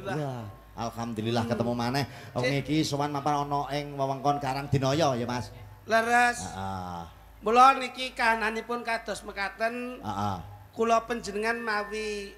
Wah, alhamdulillah ketemu maneh. Wong iki sowan mapan ana ing wewengkon Karangdinaya ya, Mas. Leres. Heeh. Mula niki kahananipun kados mekaten. Heeh. Kula panjenengan mawi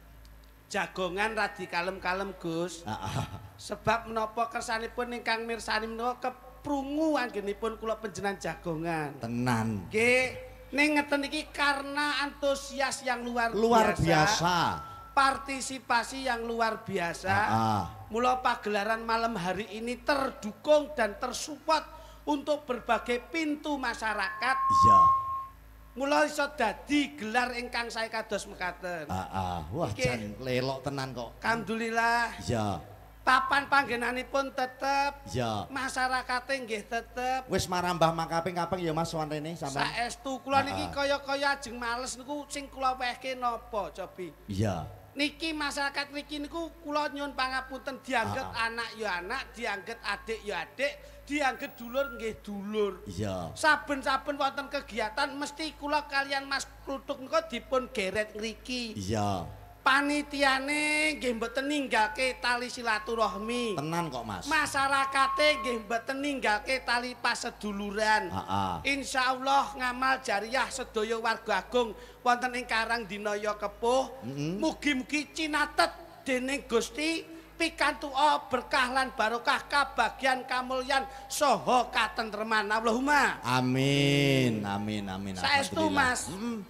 jagongan radi kalem-kalem Gus. Sebab menapa kersanipun ingkang mirsani menika keprungu anggenipun kula panjenengan jagongan. Tenan. Nggih. Ning ngeten iki karena antusias yang luar biasa. Partisipasi yang luar biasa. Mula pagelaran malam hari ini terdukung dan tersupport untuk berbagai pintu masyarakat. Iya. Mula iso dadi gelar ingkang sae kados mekaten. Wah, jan lelok tenan kok. Alhamdulillah. Iya. Papan panggenanipun tetep, iya. Masyarakate nggih tetep. Wis marambah makaping-kaping ya Mas sowan rene sampean. Saestu kula niki kaya-kaya ajeng males niku sing kula wehke napa, Cobi? Iya. Niki masyarakat niki niku kula nyuwun pangapunten dianggep anak ya anak, dianggep adik ya adik, dianggep dulur nggih dulur. Iya. Saben-saben wonten kegiatan mesti kula kalian Mas Kluthuk niku dipun geret ngriki. Iya. Panitiane nggih mboten ninggalke tali silaturahmi. Tenan kok, Mas. Masyarakate nggih mboten ninggalke tali paseduluran. Insyaallah ngamal jariah sedaya warga agung wonten ing Karangdinaya Kepuh. Mugi-mugi cinatet dening Gusti pikantuka berkah lan barokah kabagyan kamulyan saha katentreman. Allahumma amin. Amin amin. Saestu Mas.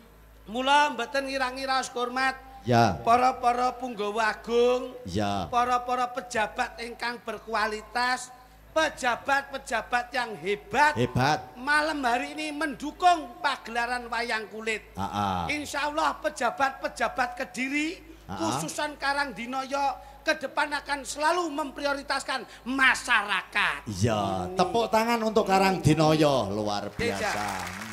Mula mboten ngira-ngira hormat. Ya. Para-para punggawa agung, ya. Para-para pejabat ingkang berkualitas, pejabat-pejabat yang hebat. Malam hari ini mendukung pagelaran wayang kulit. Insya Allah pejabat-pejabat Kediri, khususan Karangdinaya, ke depan akan selalu memprioritaskan masyarakat. Iya, tepuk tangan untuk Karangdinaya, luar biasa.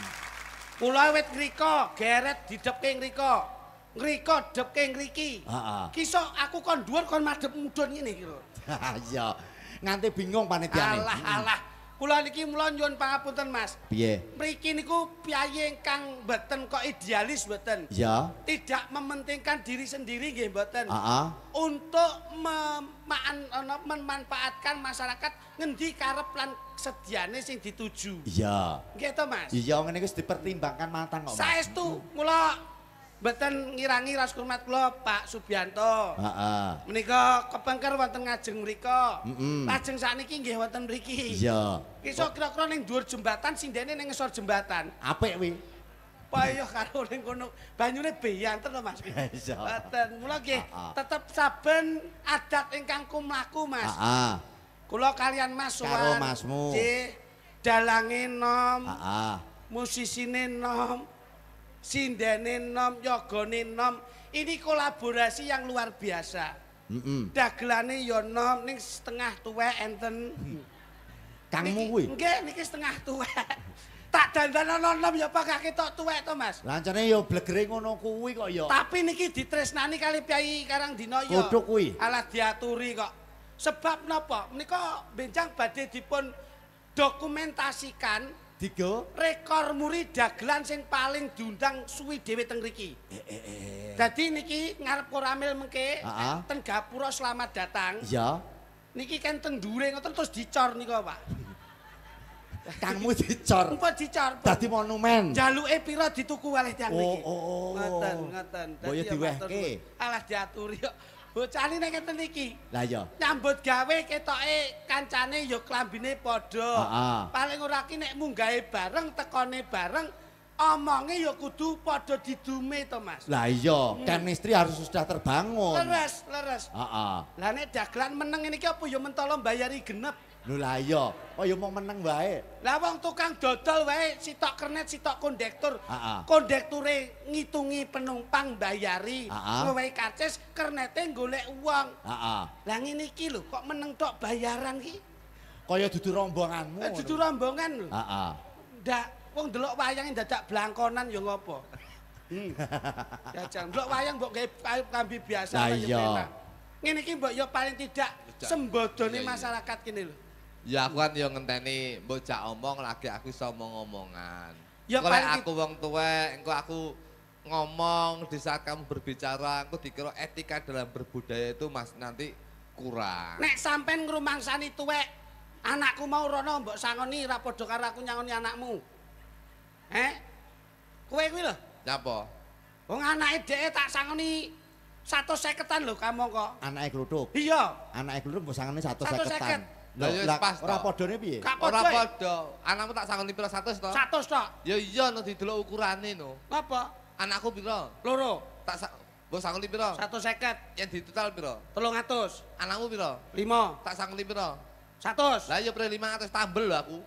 Kula wit ngrika, geret didepke ngrika. Ngrika depke ngriki. Kisok aku kon dhuwur kon madhep mudhun ngene iki lho. Iya. Nganti bingung panitiane. Alah. Kula niki mula nyuwun pangapunten Mas. Piye? Mriki niku piye ingkang mboten kok idealis mboten. Iya. Tidak mementingkan diri sendiri nggih mboten. Untuk memanfaatkan masyarakat ngendi karep lan sediane sing dituju. Iya. Nggih to Mas? Iya ngene wis dipertimbangkan matang kok Mas. Saestu mula mboten ngirangi ras hormat kula Pak Subianto. Menika kepengker wonten ngajeng mrika. Lajeng sakniki nggih wonten mriki. Iya. Iso kira-kira ning dhuwur jembatan sindene ning ngisor jembatan. Apik kuwi. Payah karo ning kono. Banyune beyanten to Mas. Iya. Mboten. Mula nggih tetep saben adat ingkang kumlaku Mas. Kula kalian Mas sowan. Karo Masmu. Nggih. Dalange nom. Musisine nom. Sindene nom, yogane nom. Ini kolaborasi yang luar biasa. Dagelane ya nom, ning setengah tuwek enten. Kangmu kuwi? Nggih, niki setengah tuwek. Tak dandanono nom ya pak ketok tuwek to, Mas. Lancane ya blegere ngono kuwi kok ya. Tapi niki ditresnani kali Kyai Karangdinaya. Kodhok kuwi. Alah diaturi kok. Sebab napa? Menika benjang badhe dipun dokumentasikan rekor muri dagelan sing paling diundang suwi dhewe teng mriki. Dadi niki ngarep koramil mengke ten Gapura selamat datang. Iya. Niki kan teng dhuwure ngoten terus dicor nika, Pak. Kangmu dicor. Apa dicor? Dadi monumen. Jaluke pira dituku kalih tiyang niki. Ngoten. Boyo diwehke. Alah diaturi kok. Bocah ning ngeten iki. Lah iya. Nyambut gawe ketoke kancane ya klambine padha. Paling ora ki nek munggahe bareng, tekone bareng, omonge ya kudu padha didume to, Mas. Lah iya, chemistry harus sudah terbangun. Leres. Lah nek dagelan meneng iki apa ya mentolo mbayari genep. Lho lah iya, kaya mau meneng wae. Lah wong tukang dodol wae sitok kernet, sitok kondektur. Kondekture ngitungi penumpang bayari. Ngewehi karcis kernete golek uang. Lah ngene iki lho kok meneng tok bayaran iki. Kaya dudu rombonganmu. Dudu rombongan lho. Ndak wong delok wayange dadak blangkonan ya ngopo. Jajang delok wayang mbok gawe kambi biasa lah iya. Ngene iki mbok ya paling tidak sembodone masyarakat kene lho. Ya aku kan yo ngenteni mbok jak omong lagi aku iso omong-omongan. Ya paling aku wong tuwek, engko aku ngomong di saat kamu berbicara, aku dikira etika dalam berbudaya itu Mas nanti kurang. Nek sampean ngrumangsani tuwek, anakku mau rono mbok sangoni ra padha karo aku nyangoni anakmu. Kowe kuwi lho. Nyapa? Wong anake dheke tak sangoni 150-an lho kamangka. Anake kluthuk. Iya. Anake kluthuk mbok sangane 150-an. 150. Lah ya pas ora padane piye? Ora padha. Anakmu tak sangoni pira 100 to? 100 tok. Ya iya no didelok ukurane no. Apa? Anakku pira? Loro. Tak mbok sangoni pira? 150. Yang di total pira? 300. Anakmu pira? 5. Tak sangoni pira? 100. Lah ya pira 500 tambel lho aku.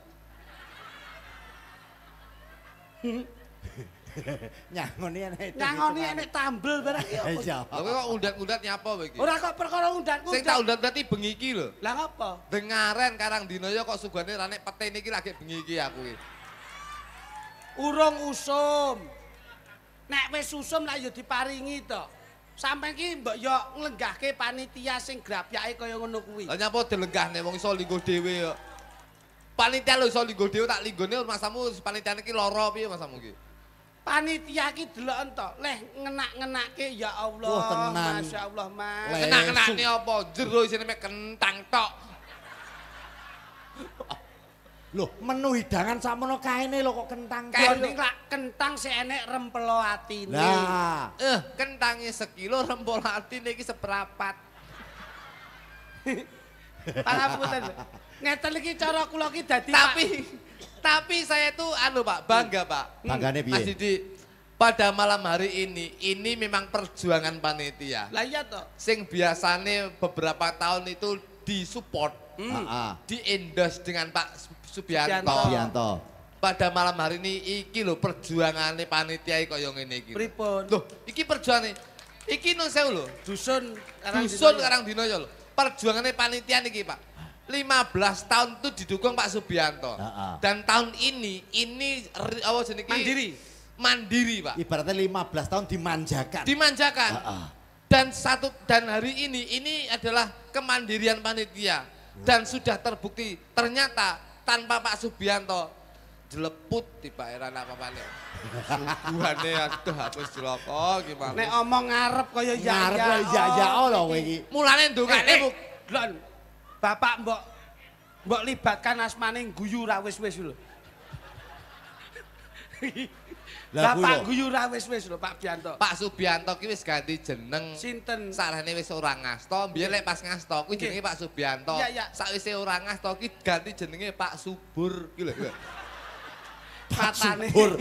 Nyangoni enek tambel barang ya. Iya. Lha kok undat-undat nyapa kowe iki? Ora kok perkara undat-undat. Sing tak undat berarti bengi iki lho. Lah ngapa? Dengaren Karang Dinaya kok sugane ra nek petene iki lagi bengi iki aku iki. Urung usum. Nek wis usum lah ya diparingi to. Sampeyan ki mbok yo nglenggahke panitia sing grapyake kaya ngono kuwi. Lah nyapa dilenggahne wong iso linggo dhewe kok. Panitia lho iso linggo dhewe tak linggone masamu panitia iki lara piye masamu iki? Panitia ki delok ento, leh ngenak-ngenake ya Allah. Wah, tenan. Masyaallah, Mas. Enak-enakne apa jero isine mek kentang tok. Loh, menu hidangan sakmono kaene lho kok kentang. Kene lak kentang sing enek rempelo atine. Lah, Kentange sekilo rempol atine iki seperapat. Pangapunten. Ngeten iki cara kula ki dadi Tapi saya itu Pak, bangga Pak. Banggane piye? Mas Didi, pada malam hari ini memang perjuangan panitia. Lah iya toh. Sing biasane beberapa tahun itu disupport, di-endorse dengan Pak Subianto. Pada malam hari ini iki lho perjuangane panitia kaya ngene iki. Pripun? Loh, iki perjuangane. Iki nun sewu lho. Dusun Karang Dinaya lho. Perjuangane panitia niki, Pak. 15 tahun itu didukung Pak Subianto. Dan tahun ini apa jenenge? Mandiri, Pak. Ibaratnya 15 tahun dimanjakan. Dan hari ini adalah kemandirian panitia dan sudah terbukti ternyata tanpa Pak Subianto jeleput di Pak Eran apa-apa nih. Suguhane aduh habis jeloko gimana. Nek omong ngarep kaya ya lho kowe iki. Mulane ndongane Glon. Bapak mbok libatkan asmane guyu ra wis-wis lho. Bapak guyu ra wis-wis lho Pak Bianto. Pak Subianto ki wis ganti jeneng. Sinten? Sarane wis ora ngasto, biyen lek pas ngasto kuwi jenenge Pak Subianto. Sakwise ora ngasto ki ganti jenenge Pak Subur ki lho. Pak Subur.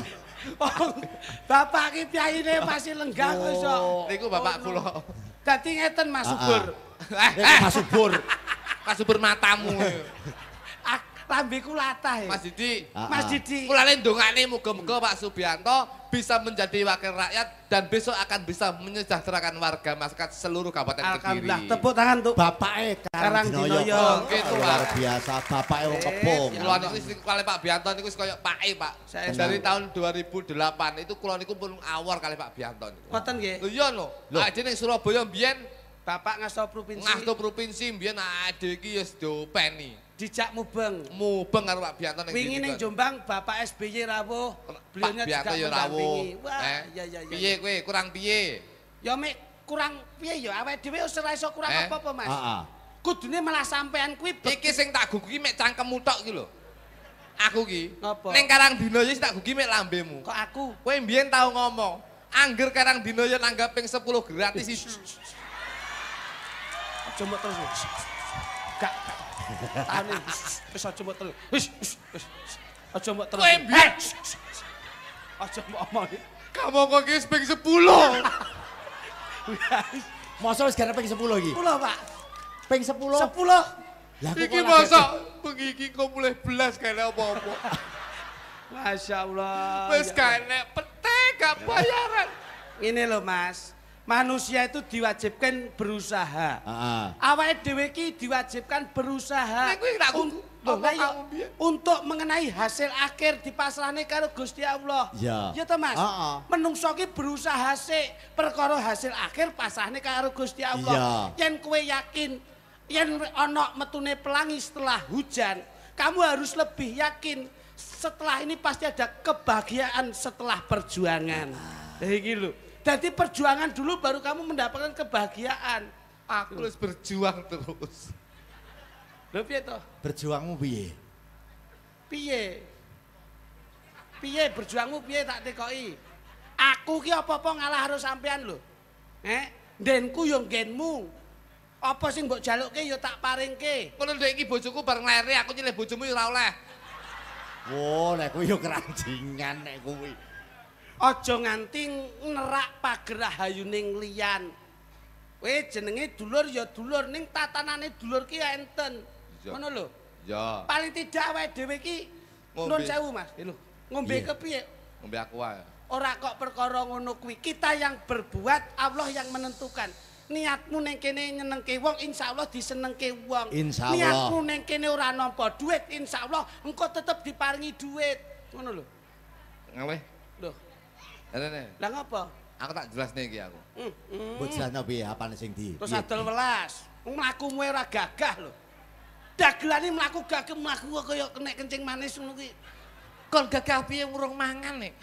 Bapak ki piyayine masih lenggah kok iso. Niku bapak kula. Dadi ngeten Mas Subur. Mas Subur. Mas Subur matamu. Lambeku latah ya. Mas Didi. Mas Didi. Kulane ndongane muga-muga Pak Subianto bisa menjadi wakil rakyat dan besok akan bisa menyejahterakan warga masyarakat seluruh Kabupaten Kediri. Alhamdulillah. Tepuk tangan untuk Bapake Karang Dinaya. Luar biasa, bapake wong kepung. Kula niku kali Pak Bianto niku kaya pake, Pak. Dari tahun 2008 itu kula niku pun awor kali Pak Bianto niku. Ngoten nggih. Lho iya lho. Aja ning Surabaya mbiyen Bapak ngasto provinsi. Ngasto provinsi mbiyen ade iki wis diopeni. Dijak mubeng. Mubeng karo Pak Bianto ning wingi ning Jombang Bapak SBY rawuh. Beliaunya juga mendampingi. Wah, iya. Piye kowe kurang piye? Ya mek kurang piye ya awake dhewe wis ora iso kurang apa-apa Mas. Kudune malah sampean kuwi iki sing tak gugu mek cangkemmu tok iki lho. Aku ki ning Karang Dinaya sing tak gugu mek lambemu. Kok aku? Kowe mbiyen tau ngomong, angger Karang Dinaya nanggap ping 10 gratis iki. Aja mbok terus. Gak. Tane wis aja mbok terus. Wis. Aja mbok terus. Aja mbok omong. Kamu kok wis ping 10. Masa wis gara ping 10 iki? 10, Pak. Ping 10. 10. Lah iki masa bengi iki kok mulai belas kene apa-apa. Masyaallah. Wis kene pete gak bayaran. Ngene lho, Mas. Manusia itu diwajibkan berusaha. Awake dhewe iki diwajibkan berusaha. Nek kuwi tak untuk mengenai hasil akhir dipasrahne karo Gusti Allah. Ya toh Mas. Menungso ki berusaha sik perkara hasil akhir pasrahne karo Gusti Allah. Yen kowe yakin yen ana metune pelangi setelah hujan, kamu harus lebih yakin setelah ini pasti ada kebahagiaan setelah perjuangan. Iki lho. Jadi perjuangan dulu baru kamu mendapatkan kebahagiaan. Aku harus berjuang terus. Lho piye to? Berjuangmu piye? Piye? Piye berjuangmu piye tak tekoki? Aku ki apa-apa ngalah karo sampean lho. Ndenku yo nggenmu. Apa sing mbok jalukke yo tak paringke. Ngono ndek iki bojoku bareng lere, aku nyilih bojomu yo ora oleh. Wo, nek kuwi yo keranjingan nek kuwi. Aja nganti nerak pagerahayuning liyan. Kowe jenenge dulur ya dulur ning tatanane dulur ki enten. Ngono lho. Ya. Paling tidak awake dhewe ki nun sewu Mas. Lho, ngombe kepiye? Ngombe aku wae. Ora kok perkara ngono kuwi. Kita yang berbuat, Allah yang menentukan. Niatmu ning kene nyenengke wong, insyaallah disenengke wong. Insyaallah. Niatmu ning kene ora nampa duit, insyaallah engko tetep diparingi duit. Ngono lho. Ngawe. Lho. Rene. Lah ngapa? Aku tak jelasne iki aku. Mbok jelasno piye apane sing di? Terus adol welas. Mlakumu ora gagah lho. Dagelane mlaku gagah mlaku kaya nek kencing manis ngono kuwi. Kon gagah piye urung mangan nek.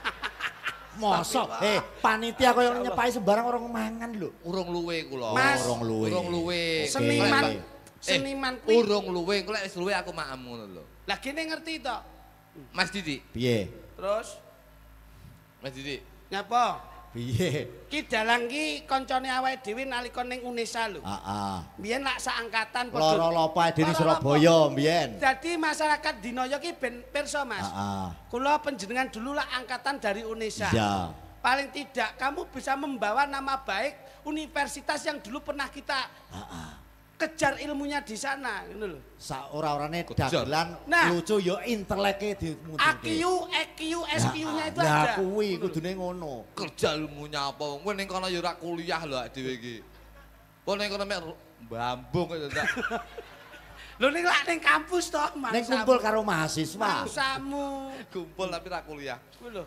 Mosok, panitia kaya nyepai sembarang orang mangan lho. Urung luwe kula. Mas, urung luwe. Urung luwe. Seniman kuwi. Urung luwe, engko lek wis luwe aku maem ngono lho. Lah kene ngerti to? Mas Didi. Piye? Terus Mas Didi. nyapa? Piye? Ki dalang ki kancane awake dhewe nalika ning Unesa lho. Heeh. Biyen lak saangkatan Loro lopa dene Surabaya mbiyen. Dadi masyarakat Dinoyo ki ben pirsa Mas. Heeh. Kula panjenengan dulu lah angkatan dari Unesa. Iya. Paling tidak kamu bisa membawa nama baik universitas yang dulu pernah kita kejar ilmunya di sana, ngono lho. Saora-orane Kejar. dagelan Nah. lucu yo inteleke dimuntulke. AQ, EQ, SQ-nya itu Lah ada. kuwi kudune ngono. Kerja ilmunya apa? Kowe ning kono ya ora kuliah lho awake dhewe iki. Kowe ning kono mek mbambung kok tak. Lho ning lak ning kampus to, Mas. Ning kumpul karo mahasiswa. Mangsamu. Kumpul tapi ora kuliah. Kuwi lho.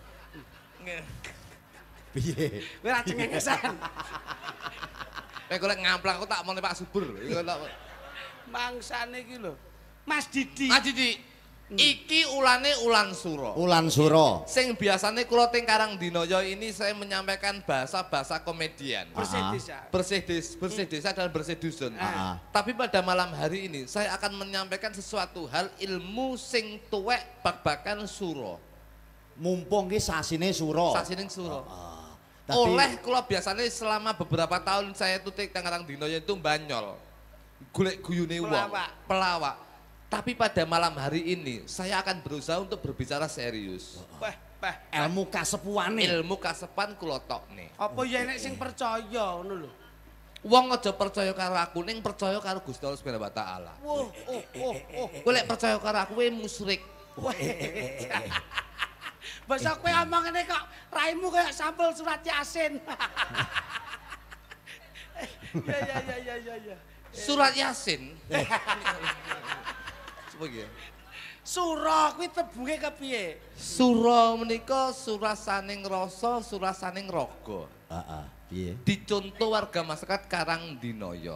Piye? Kowe ra cengengesan. Nek golek ngamplang kok tak mone Pak Subur. Iku tak Mangsane iki lho. Mas Didi. Mas Didi. Iki ulane ulan sura. Ulan Sura. Sing biasanya kula teng Karangdinaya ini saya menyampaikan bahasa-bahasa komedian. Bersih desa. Bersih desa dan bersih dusun. Ah. Tapi pada malam hari ini saya akan menyampaikan sesuatu hal ilmu sing tuwek babakan sura. Mumpung ki sasine Sura. Sasining sura. Tapi Oleh kula biasanya selama beberapa tahun saya tuh teng Karangdinaya itu banyol. Golek guyune wong, pelawak. Tapi pada malam hari ini saya akan berusaha untuk berbicara serius. Wah, ilmu kasepuane. Ilmu kasepan kula tokne. apa ya nek sing percaya ngono lho. Wong aja percaya karo aku, ning percaya karo Gusti Allah Subhanahu wa taala. Wah, Kowe lek percaya karo aku kowe musyrik. Basa kowe omong ngene kok raimu kayak sampel surat Yasin. Ya. Surat Yasin. Coba iki. Sura kuwi tebunge kepiye? Sura menika surasaning rasa, surasaning raga. Heeh, piye? Dicontoh warga masyarakat Karangdinaya.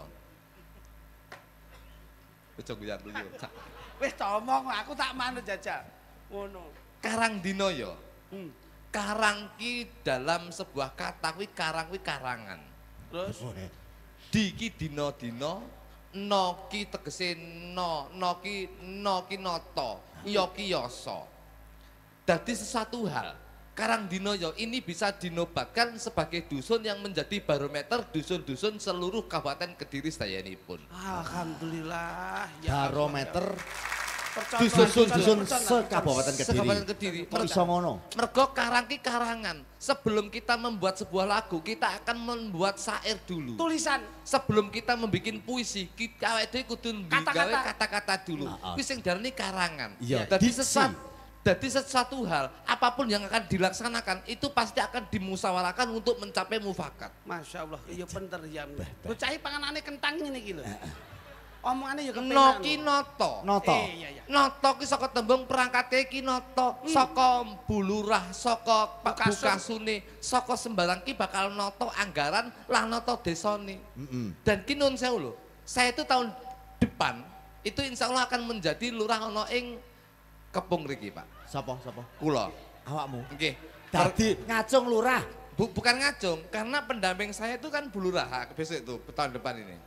Aja guyak dulu. Wis ta omong aku tak manut jajal. Ngono. Karangdinaya. Karang ki dalam sebuah kata kuwi karang kuwi karangan. Terus Di ki dina-dina, no ki tegese no ki nata, iya ki yasa. Dadi sesuatu hal, Karangdinaya ini bisa dinobatkan sebagai dusun yang menjadi barometer dusun-dusun seluruh Kabupaten Kediri sedayanipun. alhamdulillah Barometer Dusun-dusun se-Kabupaten Kediri. Kabupaten Kediri. Kok iso ngono? Mergo karang ki karangan. Sebelum kita membuat sebuah lagu, kita akan membuat syair dulu. tulisan. Sebelum kita membuat puisi, kita awake dhewe kudu gawe kata-kata dulu. Kuwi sing diarani karangan. Iya, Dadi diksi. sesuatu hal, apapun yang akan dilaksanakan itu pasti akan dimusyawarahkan untuk mencapai mufakat. Masya Allah, iya bener ya. Bocah iki panganane kentang ngene iki lho. Omongane ya kepenak. No ki nata. Nata. Iya. Nata ki saka tembung perangkate ki nata, saka bulurah, saka bukasune, saka sembarang ki bakal nata anggaran lah nata desane. Dan ki nun sewu lho. Saya itu tahun depan itu insya Allah akan menjadi lurah ana ing Kepung mriki, Pak. Sapa? Kula. Awakmu. Nggih. Dadi ngacung lurah. Bukan ngacung, karena pendamping saya itu kan Bu Lurah besok itu tahun depan ini.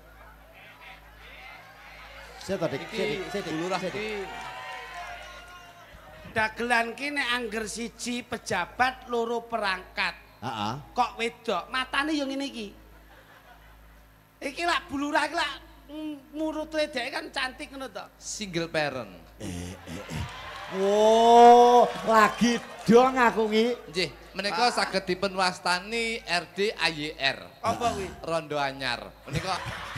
Saya tadi, Bu Lurah iki dagelan ki nek angger siji pejabat loro perangkat. Heeh. Kok wedok, matane yo ngene iki. Iki lak Bu Lurah iki lak murute dhek kan cantik ngono to. single parent. Oh, lagi dong aku ki. Nggih, menika saged dipun wastani RD AYR. Apa kuwi? Rondo Anyar. Menika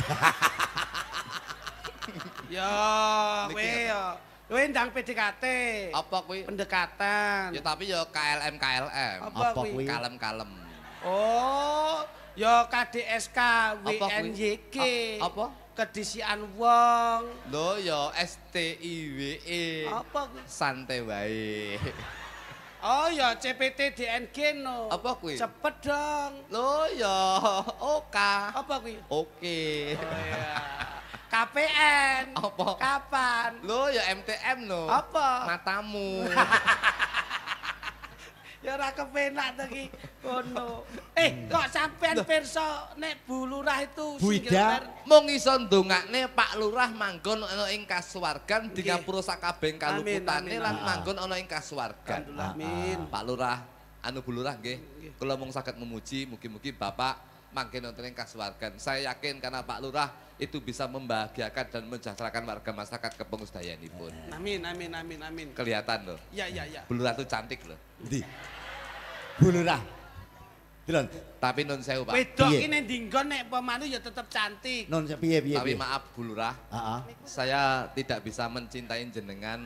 Ya, kowe ndang PDKT. apa kuwi? Pendekatan. Ya tapi ya KLM. Apa kuwi? kuwi? Kalem-kalem. Oh, ya KDSK kuwi? WNYG. Apa? Kedisian wong. Lho ya STIWE. Apa kuwi? Santai wae. Oh ya CPT DNG no. Apa kuwi? Cepet dong. Lho ya oka. Apa kuwi? Oke. Oh iya. KPN. Apa? Kapan? Lho ya MTM no. Apa? Matamu. Ya ora kepenak to ki ngono. Kok sampean pirsa nek Bu Lurah itu Bu Ida. Mung iso ndongakne Pak Lurah manggon ana ing kasuwargan di Nggih. ngapura sakabehing Amin, kaluputane amin, lan amin. manggon ana ing kasuwargan. Alhamdulillah amin. Pak Lurah, Bu Lurah nggih. Kula mung saged memuji mugi-mugi Bapak manggen wonten ing kasuwargan. Saya yakin karena Pak Lurah itu bisa membahagiakan dan mensejahterakan warga masyarakat kepengusdayanipun. Amin amin amin amin. Kelihatan loh. Ya ya ya. Bu Lurah itu cantik loh. Ndi? Bu Lurah. Delon. Tapi nun sewu Pak. Wedok Piye? ki nek dinggon nek pemanu ya tetep cantik. Non piye piye. Tapi piye? maaf Bu Lurah, Heeh. saya tidak bisa mencintai jenengan.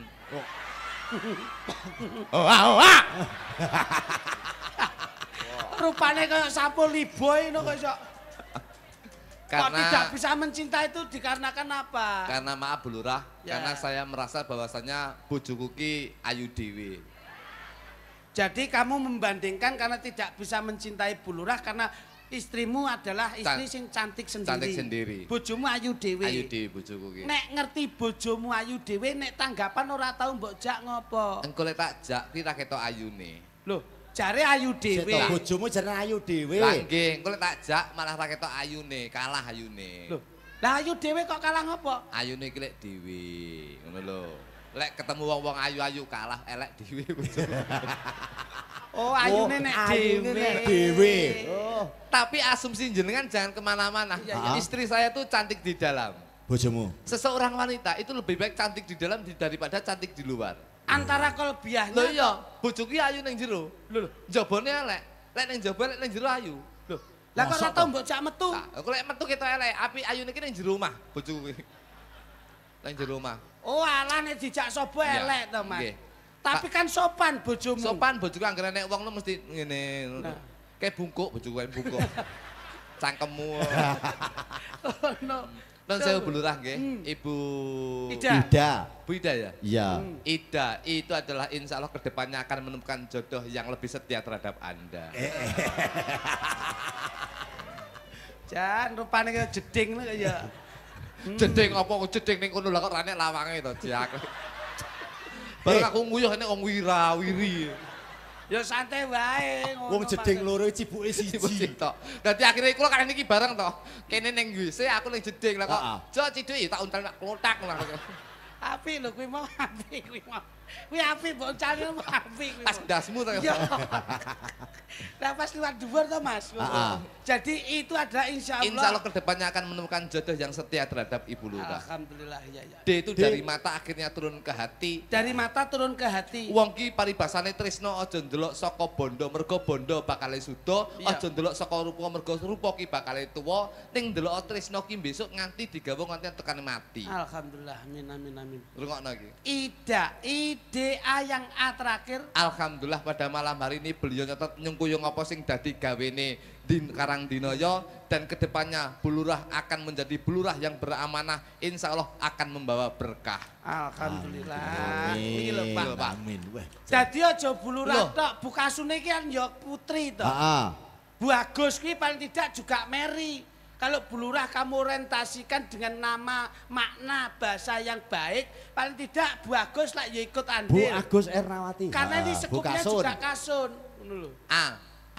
Rupane kayak sapu liboy ngono kok iso. Kok tidak Karena bisa mencintai itu dikarenakan apa? karena maaf Bu Lurah, Ya. karena saya merasa bahwasannya bojoku ki ayu dewi. Jadi kamu membandingkan karena tidak bisa mencintai Bu Lurah karena istrimu adalah istri sing cantik sendiri. Cantik sendiri. Bojomu ayu dhewe. Ayu dewi bojoku ki. Nek ngerti bojomu ayu dhewe nek tanggapan ora tau mbok jak ngopo. Engko lek tak jak ki ra ketok ayune. Loh, jare ayu dhewe. Seto bojomu jeneng ayu dhewe. Lah nggih, engko lek tak jak malah ra ketok ayune, kalah ayune. Loh, lah ayu dhewe kok kalah ngopo? Ayune ki lek dhewe, ngono lho. Lek ketemu wong-wong ayu-ayu kalah elek dhewe bojoku. Oh, ayune nek ayune dhewe. nek dhewe. Oh, Tapi asumsi jenengan jangan kemana-mana. Iya, iya. Istri saya tuh cantik di dalam. bojomu. Seseorang wanita itu lebih baik cantik di dalam daripada cantik di luar. Antara kelebihannya. Lho iya, bojoku ki ayu ning jero. Lho, Jabone elek. Lek ning jaba lek ning jero ayu. lho. Lah kok ora Masa tau toh? mbok jak metu? Nah, aku lek metu ketok elek, api ayune ki ning jero omah bojoku ki. Ning jero omah. Oh, alah nek dijak sapa Iya, elek to, Mas. nggih. Tapi kan sopan bojomu. Sopan bojoku anggere nek wong lu mesti ngene. Nah. Kayak bungkuk bojoku kayak bungkuk. Cangkemmu. Oh, no. Non sewu Bu Lurah nggih, Ibu Ida. Ida. Bu Ida ya? Iya. Ida itu adalah insya Allah kedepannya akan menemukan jodoh yang lebih setia terhadap Anda. Jan, rupane kaya jeding lho ya. Jeding apa jeding ning kono lah kok rane lawange to, Jak. Bareng aku nguyuh nek wong wira-wiri. Ya santai wae ngono. Wong jeding Mas. loro cipuke siji. Tok. Dadi akhirnya kula kalian iki bareng to. Kene ning WC aku ning jeding lah kok. Heeh. Jo ciduk tak untal nak klotak lah. Apik lho kuwi mau apik kuwi mau. Kuwi apik mbok cari apik kuwi. Pas dasmu to. Ya. Lah pas liwat dhuwur to Mas. Ah. Jadi itu adalah insya Allah. Insya Allah kedepannya akan menemukan jodoh yang setia terhadap Ibu Lurah. Alhamdulillah ya ya. D itu dari mata akhirnya turun ke hati. Dari mata turun ke hati. Wong ki paribasane tresno aja ndelok saka bondo mergo bondo bakale suda, Iya. aja ndelok saka rupa mergo rupa ki bakale tuwa, ning ndelok tresno ki besok nganti digawa nganti tekan mati. Alhamdulillah. Amin amin amin. Rungokno iki. Ida, IDA yang A terakhir. Alhamdulillah pada malam hari ini beliau nyetet nyungkuyung apa sing dadi gawene din Karangdinaya dan kedepannya Bu Lurah akan menjadi Bu Lurah yang beramanah, insya Allah akan membawa berkah. Alhamdulillah. Iki lho Pak. Pak. Amin. Wah. Jadi aja Bu Lurah Loh. tok, Bu Kasune iki kan ya putri to. Heeh. Bu Agus ki paling tidak juga Mary. Kalau Bu Lurah kamu orientasikan dengan nama, makna, bahasa yang baik, paling tidak Bu Agus lah ya ikut Bu andil. Agus Ernawati. Karena ini Bu sekupnya Kasun. juga Kasun. Ngono lho. A. A.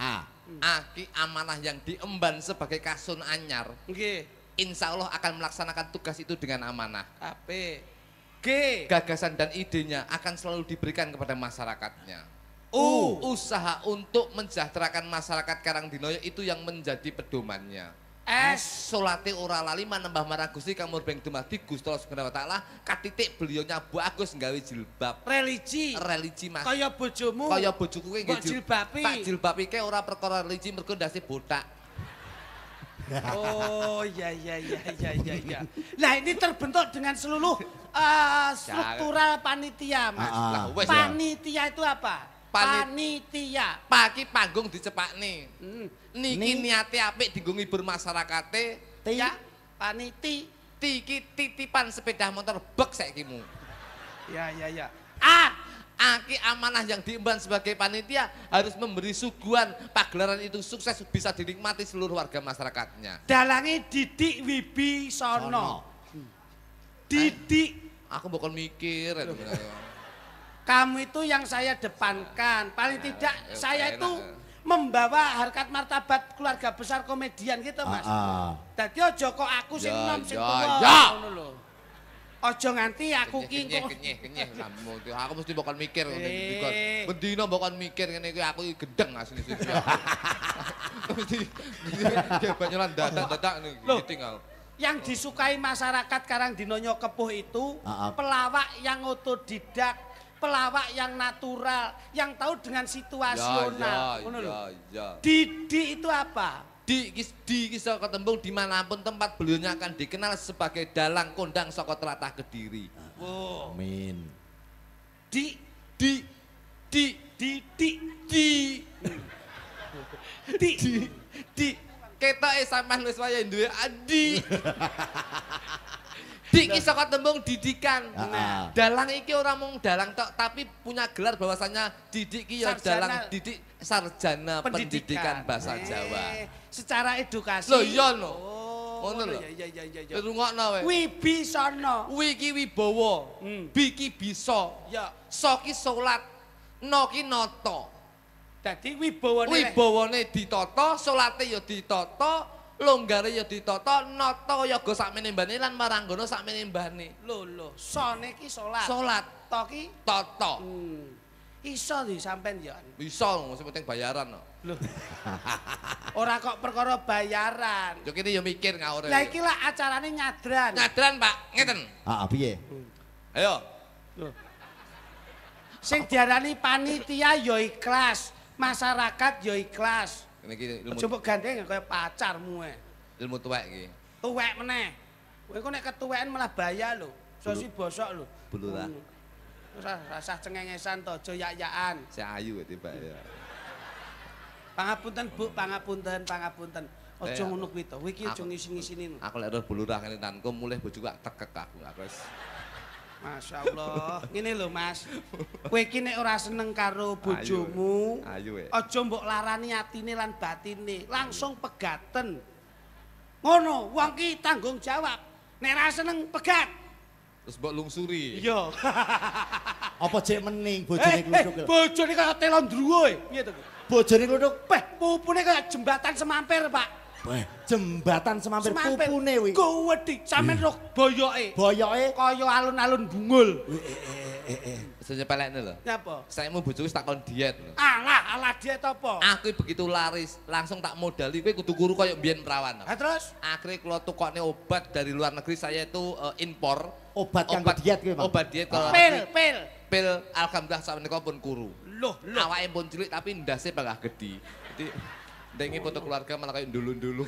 Aki amanah yang diemban sebagai kasun anyar. Nggih. Insya Allah akan melaksanakan tugas itu dengan amanah. Apik. G. Gagasan dan idenya akan selalu diberikan kepada masyarakatnya. Usaha untuk mensejahterakan masyarakat Karangdinoyo itu yang menjadi pedomannya. S. Solate ora lali manembah marang Gusti kang murbeng dumadi Gusti Allah Subhanahu wa taala katitik beliau nyabu Agus nggawe jilbab. Religi. Mas. Kaya bojomu. Kaya bojoku kuwi nggih jilbabi. Tak jilbabi ke ora perkara religi mergo ndase botak. Oh ya. Nah ini terbentuk dengan seluruh struktural panitia Mas. Panitia itu apa? Panitia. Pagi panggung dicepakne. Niki niate apik dienggo ngibur masyarakate. Ya, paniti. Tiki titipan sepeda motor bek sakimu. Ya. Aki amanah yang diemban sebagai panitia harus memberi suguhan pagelaran itu sukses bisa dinikmati seluruh warga masyarakatnya. Dalange Didik Wibisono. Didik. Aku bukan mikir. Kamu itu yang saya depankan. Paling tidak saya itu membawa harkat martabat keluarga besar komedian gitu Mas. Dadi aja kok aku sing nom sing tuwa ngono lho. Aja nganti aku ki kenyeh aku mesti bakal mikir ngene bendina bakal mikir ngene iki aku gendeng asline sih. Mesti banyolan dadak ngene tinggal. Yang disukai masyarakat Karangdinoyo Kepuh itu pelawak yang otodidak, pelawak yang natural, yang tahu dengan situasional. Didi itu apa? Di kisah ketembung dimanapun tempat beliaunya akan dikenal sebagai dalang kondang saka tlatah Kediri. Amin. Di ketoke sampean wis waya duwe adi. Dik iki saka tembung didikan. Dalang iki ora mung dalang tok tapi punya gelar bahwasanya Didik iki ya dalang didik sarjana pendidikan bahasa Jawa. Secara edukasi. Lho iya lho. Ngono lho. Iya. Rungokno wae. Wibisono. Wi iki wibawa. Bi ki bisa. Ya. So ki salat. No ki nata. Dadi wibawane ditata, salate ya ditata. Longgare ya ditata, nata ya go sakmene mbane lan maranggono sakmene mbane. Lho, sone ki salat. Salat, ta ki tata. Iso di sampean ya. Bisa, sing penting bayaran kok. Lho. Ora kok perkara bayaran. Yo kene yo mikir ngawur. Lah iki lah acarane nyadran. Nyadran, Pak. Ngeten. Piye? Ayo. Lho. Sing diarani panitia ya ikhlas, masyarakat ya ikhlas. Niki ilmu. Coba gandeng kaya pacarmu ae. Ilmu tuwek iki. Tuwek meneh. Kowe kok nek ketuweken malah bahaya lho. Sosi bosok lho. Bulurah. Rasah cengengesan to, aja yak-yakan. Si ayu tiba ya. Pangapunten Bu, pangapunten. Aja ngono kuwi to. Kowe iki aja ngisi-ngisini. Aku lek bulurah kene tanku mulih bojoku tak tekek aku. Aku wis Masya Allah, ngene lho Mas. Kowe iki nek ora seneng karo bojomu, aja mbok larani atine lan batine, langsung pegaten. Ngono, wong ki tanggung jawab. Nek ora seneng pegat. Terus mbok lungsuri. Iya. Apa cek mening bojone kluthuk? Bojone kaya telon druwe. Piye to? Bojone kluthuk, pupune kaya jembatan semampir, Pak. Jembatan semampir pupune kuwi. Gowedhi, sampean roh boyoke. Boyoke kaya alun-alun bungul. Wis nyepelekne lho. Nyapa? Saikmu bojoku wis takon diet lho. Alah diet apa? Aku begitu laris, langsung tak modali kowe kudu kuru kaya mbiyen perawan. Ha terus? Akhirnya kalau tukokne obat dari luar negeri saya itu impor. Obat kanggo diet kuwi, Pak. Obat diet kalau pil alhamdulillah sakmenika pun kuru. Loh. Awake pun cilik tapi ndase pagah gedhi. Jadi ndengi foto keluarga malah kayak dulu-dulu.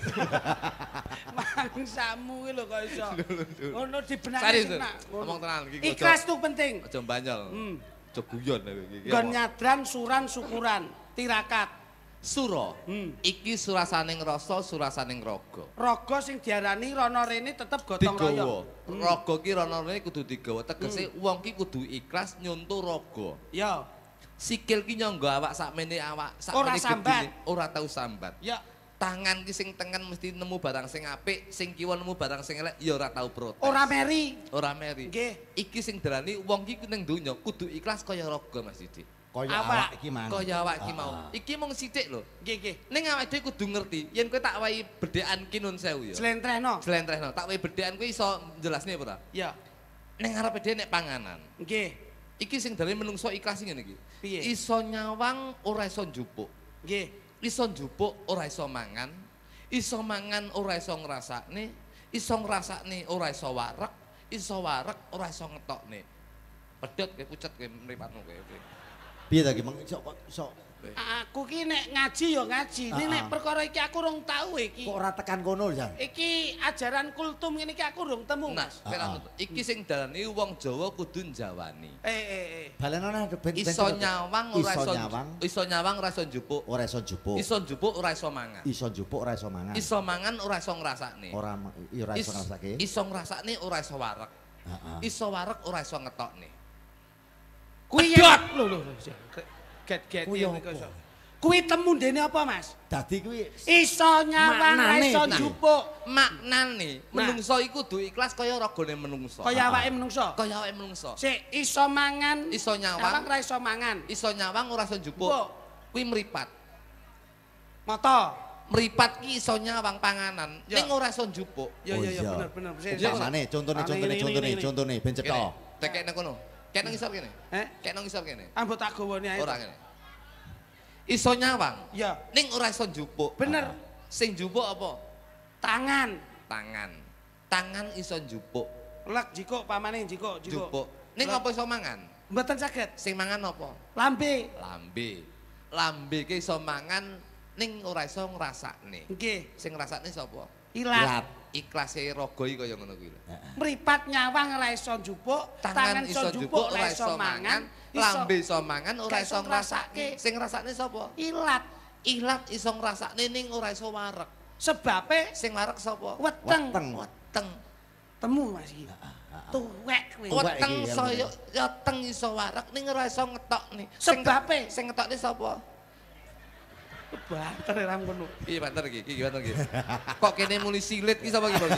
Mangsamu kuwi lho kok iso. Ngono dibenake Serius, enak. ngomong tenan iki. Ikhlas tuh penting. Aja mbanyol. Aja guyon iki. Nggon nyadran suran syukuran, tirakat. Sura. Iki surasaning rasa, surasaning raga. Raga sing diarani rono rene tetep gotong royong. Raga ki rono rene kudu digawa. Tegese wong ki kudu ikhlas nyuntuh raga. Ya. Sikil ki nyangga awak sakmene ora sambat. Ora tau sambat. Ya. Tangan ki sing tengen mesti nemu barang sing apik, sing kiwa nemu barang sing elek ya ora tau protes. Ora meri. Ora meri. Nggih. Iki sing darani wong ki ning donya kudu ikhlas kaya raga Mas Didik. Kaya awak iki mang. Kaya awak iki mau. Iki mung sithik lho. Nggih, nggih. Ning awake dhewe kudu ngerti yen kowe tak wahi bedhekan ki nun sewu ya. Jlentrehno. Jlentrehno. Tak wahi bedhekan kuwi iso jelasne apa ora? Ya. Ning ngarepe dhewe nek panganan. Nggih. Iki sing dalem menungso ikhlas ngene iki. Piye? Iso nyawang ora iso njupuk. Nggih. Iso njupuk ora iso mangan. Iso mangan ora iso ngrasakne. Iso ngrasakne ora iso warek. Iso warek ora iso ngetokne. Pedhot kowe pucet kowe mripatmu kowe. Piye ta iki mang iso Aku ki nek ngaji ya ngaji. Nek perkara iki aku rung tau iki. kok ora tekan kono ya? Iki ajaran kultum ngene iki aku rung temu, Nah, Mas. iki sing dalane wong Jawa kudu njawani. Balenane ben Iso nyawang ora iso nyawang, iso nyawang ora iso njupuk. ora iso njupuk. Iso njupuk ora iso mangan. Iso njupuk ora iso mangan. Iso mangan ora iso ngrasakne. Ora iso ngrasake. Iso ngrasakne ora iso warek. Heeh. Iso warek ora iso ngetokne. Kuwi lho. Get Kuwi apa? Kuwi temu dene apa, Mas? Dadi kuwi Iso nyawang ora iso njupuk. Maknane menungso iku kudu ikhlas kaya ragane menungso. Kaya awake menungso. Kaya awake menungso. Sik iso mangan, Iso nyawang ora iso mangan. Iso nyawang ora iso njupuk. Kuwi mripat. Mata. Mripat ki iso nyawang panganan, Ya. ning ora iso njupuk. Ya bener. Umpamane contone ben cetha. Tekek nang kono. Kek nang isor kene. Kek nang isor kene. Ambot tak gowone ae. Ora kene. Iso nyawang, Ya, ning ora iso njupuk. bener. Sing njupuk apa? Tangan. Tangan. Tangan iso njupuk. Lek jiko pamane jiko. Njupuk. Ning apa iso mangan? Mboten saged. Sing mangan apa? Lambe. Lambe. Lambe ki iso mangan ning ora iso ngrasakne. Nggih. Sing ngrasakne sapa? Ilat. Ikhlase raga iki kaya ngono kuwi lho. Mripat nyawang ora iso njupuk, Tangan iso njupuk ora iso mangan, lambe iso mangan ora iso ngrasake. Sing ngrasakne sapa? Ilat. Ilat iso ngrasakne ning ora iso warek. Sebabe Sing warek sapa? weteng. Weteng. Temu Mas iki. Tuwek kowe. Weteng iki, saya weteng iso warek ning ora iso ngetokne. Sebabe Sing ngetokne sapa? banter ra ngono. Piye banter iki? Iki banter iki. Kok kene muni silit ki sapa iki, Bang?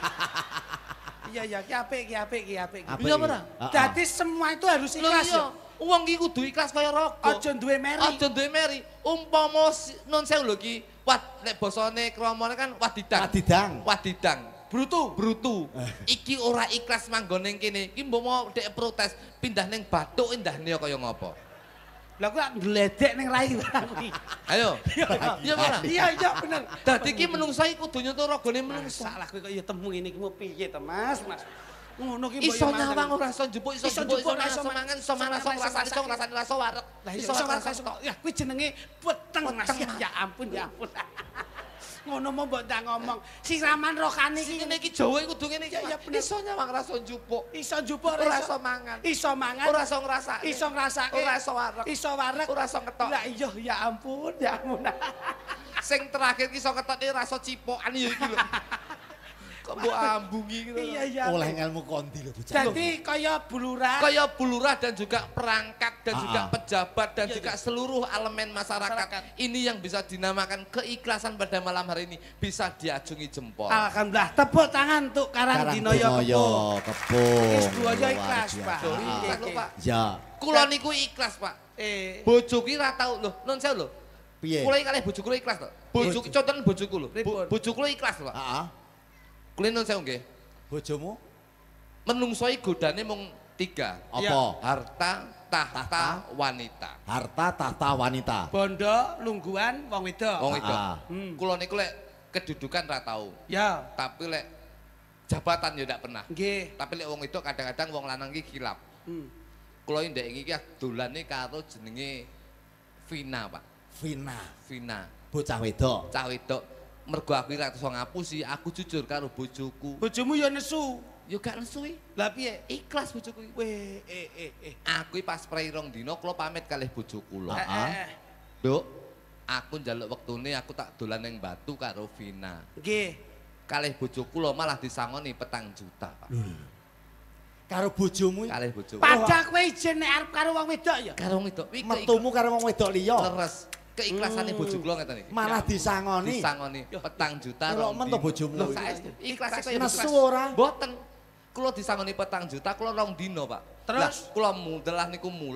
Iya, ki apik. Iya ora? Dadi semua itu harus ikhlas ya. Wong iki kudu ikhlas kaya raga. Aja duwe meri. Aja duwe meri. Umpama nun sewu lho iki, nek basane kramane kan wadidang. Wadidang. Brutu. Iki ora ikhlas manggon ning kene. Iki mbok mau dek protes, pindah ning bathuk indahne kaya ngopo. Lah kok ngledek ning rai kuwi. Ayo. Iya ora? Iya bener. Dadi iki menungso iki kudu nyentuh ragane menungso. Salah kowe kok ya temu ngene iki mau piye to, Mas? Ngono ki Iso nyawang ora iso njupuk, iso njupuk ora iso mangan, iso mangan iso ngrasani, iso ngrasani ora iso warek. Iso ngrasani. Ya kuwi jenenge weteng, Mas. Ya ampun. Ngono mau mbok tak ngomong. Siraman rohani iki Ngene iki Jawa iki kudu ngene iki. Ya bener. Iso nyawang ora iso njupuk. Iso njupuk Ora iso mangan. Iso mangan. Ora iso ngrasake. Iso ngrasake. Ora iso warek. Iso warek. Ora iso ngetok. Lah iya ya ampun. Sing terakhir ki iso ketokne ora iso cipokan ya iki lho. Kok mbok ambungi gitu. Iya. Oleh ilmu kondi lho bocah. Jadi kaya bulurah. Kaya bulurah dan juga perangkat dan juga pejabat dan juga seluruh elemen masyarakat. Ini yang bisa dinamakan keikhlasan pada malam hari ini bisa diacungi jempol. Alhamdulillah tepuk tangan untuk Karang Dinoyo Kepung. Wis duanya ikhlas, Pak. Ikhlas lho, Pak. Ya. Kula niku ikhlas, Pak. Bojo ki ra tau lho, nun sewu lho. Piye? Kula iki kalih bojo kula ikhlas to. Bojo contohnya bojoku lho. Bojo kula ikhlas, Pak. Heeh. Kula nun sewu nggih. Bojomu Menungso godane mung 3. apa? Harta, tahta, wanita. Harta tahta wanita. Bondo, lungguhan, wong wedok. Wong wedok. Kula niku lek kedudukan ra tau. Ya. Tapi lek jabatan ya ndak pernah. Nggih. Tapi lek wong wedok kadang-kadang wong lanang iki kilap. Kula ndek iki dolane karo jenenge Vina, Pak. Vina. Bocah wedok. Cah wedok. Mergo aku ra iso ngapusi, aku jujur karo bojoku. Bojomu ya nesu. Ya gak nesu iki. Lah piye? Ikhlas bojoku iki. Weh, Aku pas prei rong dina kula pamit kalih bojoku lho. Heeh. Nduk, aku njaluk wektune aku tak dolan ning Batu karo Vina. Nggih. Kalih bojoku lho malah disangoni 4 juta, Pak. Karo bojomu Kalih bojoku. Padha kowe ijen nek arep karo wong wedok ya? Karo wedok iki metumu karo wong wedok liya. leres. Keiklasane bojo kula ngeten iki. Malah disangoni. Disangoni 4 juta. Delok men to bojomu. Lho saestu ikhlase kaya nesu ora? Mboten. Kula disangoni 4 juta, kula 2 dina, Pak. Terus? Lah, kula mundelah niku mulih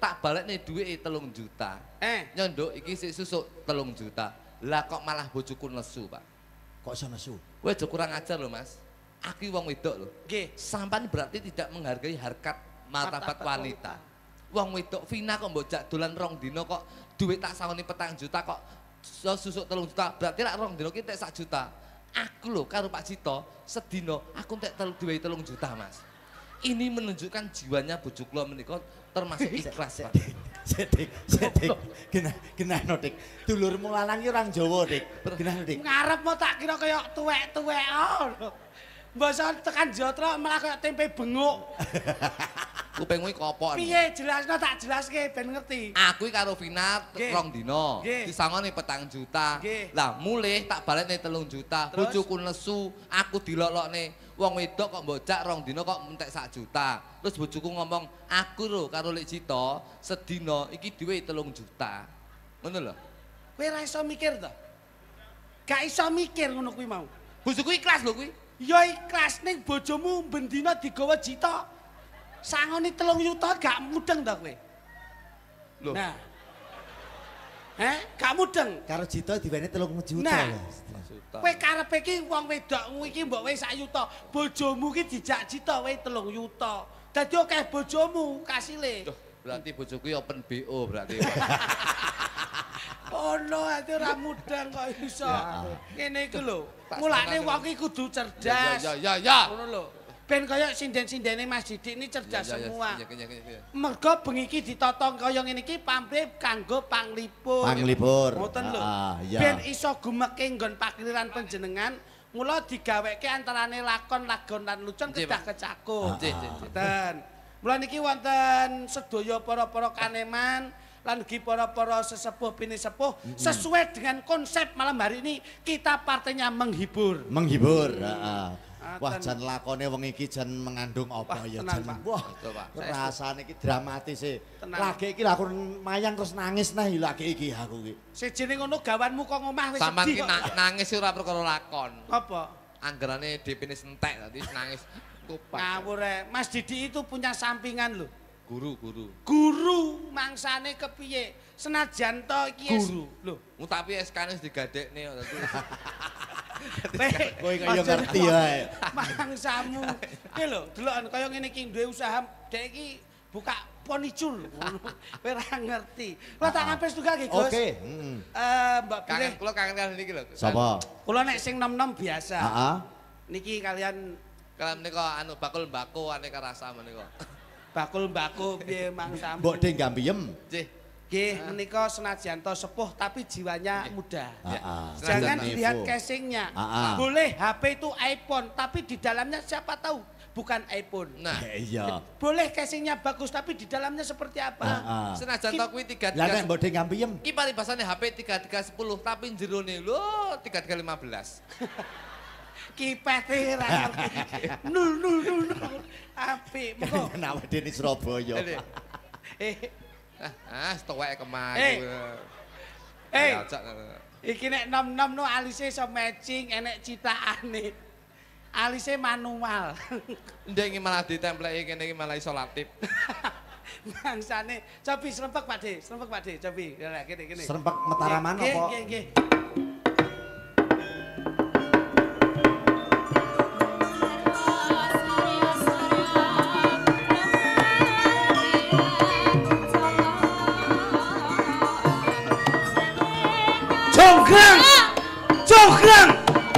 tak balekne duwike 3 juta. Nyonduk iki sik susuk 3 juta. Lah kok malah bojoku nesu, Pak. Kok iso nesu? Kowe aja kurang ajar lho, Mas. Aku wong wedok lho. Nggih. Sampeyan berarti tidak menghargai harkat martabat wanita. Wong wedok Vina kok mbok jak dolan 2 dina kok duit tak sawoni 4 juta kok susuk 3 juta. Berarti lak 2 dina ki entek 1 juta. Aku lho karo Pak Cito sedina aku entek duit 3 juta, Mas. Ini menunjukkan jiwanya bojo kula menika termasuk ikhlas, Pak. Sedik. Genahno, Dik. Dulurmu lanang ki orang Jawa, Dik. Genahno, Dik. Ngarepmu tak kira kaya tuwek-tuwek ngono. Mbasa tekan Jatra malah kaya tempe benguk. Kupingmu iki kopok. Piye jelasno tak jelaske ben ngerti. Aku iki karo Vina 2 dina. Disangoni 4 juta. Lah mulih tak balekne 3 juta. Bojoku nesu, aku dilolokne. Wong wedok kok mbojak 2 dina kok entek 1 juta. Terus bojoku ngomong, "Aku lho karo Lek Cito sedina iki duwe 3 juta." Ngono lho. Kowe ora iso mikir to? Gak iso mikir ngono kuwi mau. Bojoku ikhlas lho kuwi. Ya ikhlas ning bojomu bendina digawa Cito. Sangoni 3 juta gak mudeng to kowe? Loh. Nah. Gak mudeng. Karo Cito diwene 3 juta. Nah. Kowe karepe iki wong wedokmu iki mbok wae 1 juta. Bojomu ki dijak Cito wae 3 juta. Dadi akeh bojomu kasile. Duh, berarti bojoku open BO berarti. Oh no, ati ora mudeng kok iso. Ngene iku lho. Mulane wong iki kudu cerdas. Ya. Ngono lho. Ben kaya sinden-sindene Mas Didik ini cerdas semua. Mergo bengi iki ditata kaya ngene iki pamrih kanggo panglipur. Panglipur. Ngoten lho. Ben iso gumeke nggon pakliran panjenengan, mula digaweke antarane lakon, lagon lan lucon kedah kecakup. Ngoten. Mula niki wonten sedaya para-para kaneman lan ugi para-para sesepuh bini sepuh sesuai dengan konsep malam hari ini kita partainya menghibur. Menghibur, wah jan lakone wong iki jan mengandung apa ya jan. Wah, rasane iki dramatis e. Lagi iki aku mayang terus nangis nah lagi iki aku iki. Sejene ngono gawanmu kok ngomah wis sedih. Sampeyan iki nangis ora perkara lakon. Apa? Anggarane DP-ne entek tadi nangis. Ngawur Mas Didi itu punya sampingan lho. Guru mangsane kepiye? Senajan to iki guru. Lho, tapi SK-ne wis digadekne dadi. Kowe kaya ngerti wae. Mangsamu. Ki lho, delokan kaya ngene iki duwe usaha dek iki buka ponicul. Kowe ora ngerti. Kula tak ngampes tunggal nggih, Gus. Oke, Mbak Bilih. Kula kangen niki lho. Sapa? Kula nek sing nom-nom biasa. Heeh. Niki kalian menika anu bakul mbako aneka rasa menika. Bakul mbako piye mangsamu? Mbok Deng Gambiem. Nggih, menika senajan to sepuh tapi jiwanya muda. Jangan Jangan dilihat casingnya. Boleh HP itu iPhone, tapi di dalamnya siapa tahu bukan iPhone. Nah, iya. Boleh casingnya bagus, tapi di dalamnya seperti apa? Senajan to kuwi 3 Lah nek Mbok Deng Gambiem. Ki paribasane HP 3310, tapi jerone lho 3315. Kipete ra ngerti. Nul. Apik, mengko. Kenapa dene Surabaya? Stowek kemana. Iki nek nom-nom no alise iso matching, enek citaane. Alise manual. Ndek iki malah ditempleki kene iki malah isolatif. Bangsane, cobi serempek Pak De, cobi. Ya kene. Serempek Mataraman apa? Nggih. Congkrang.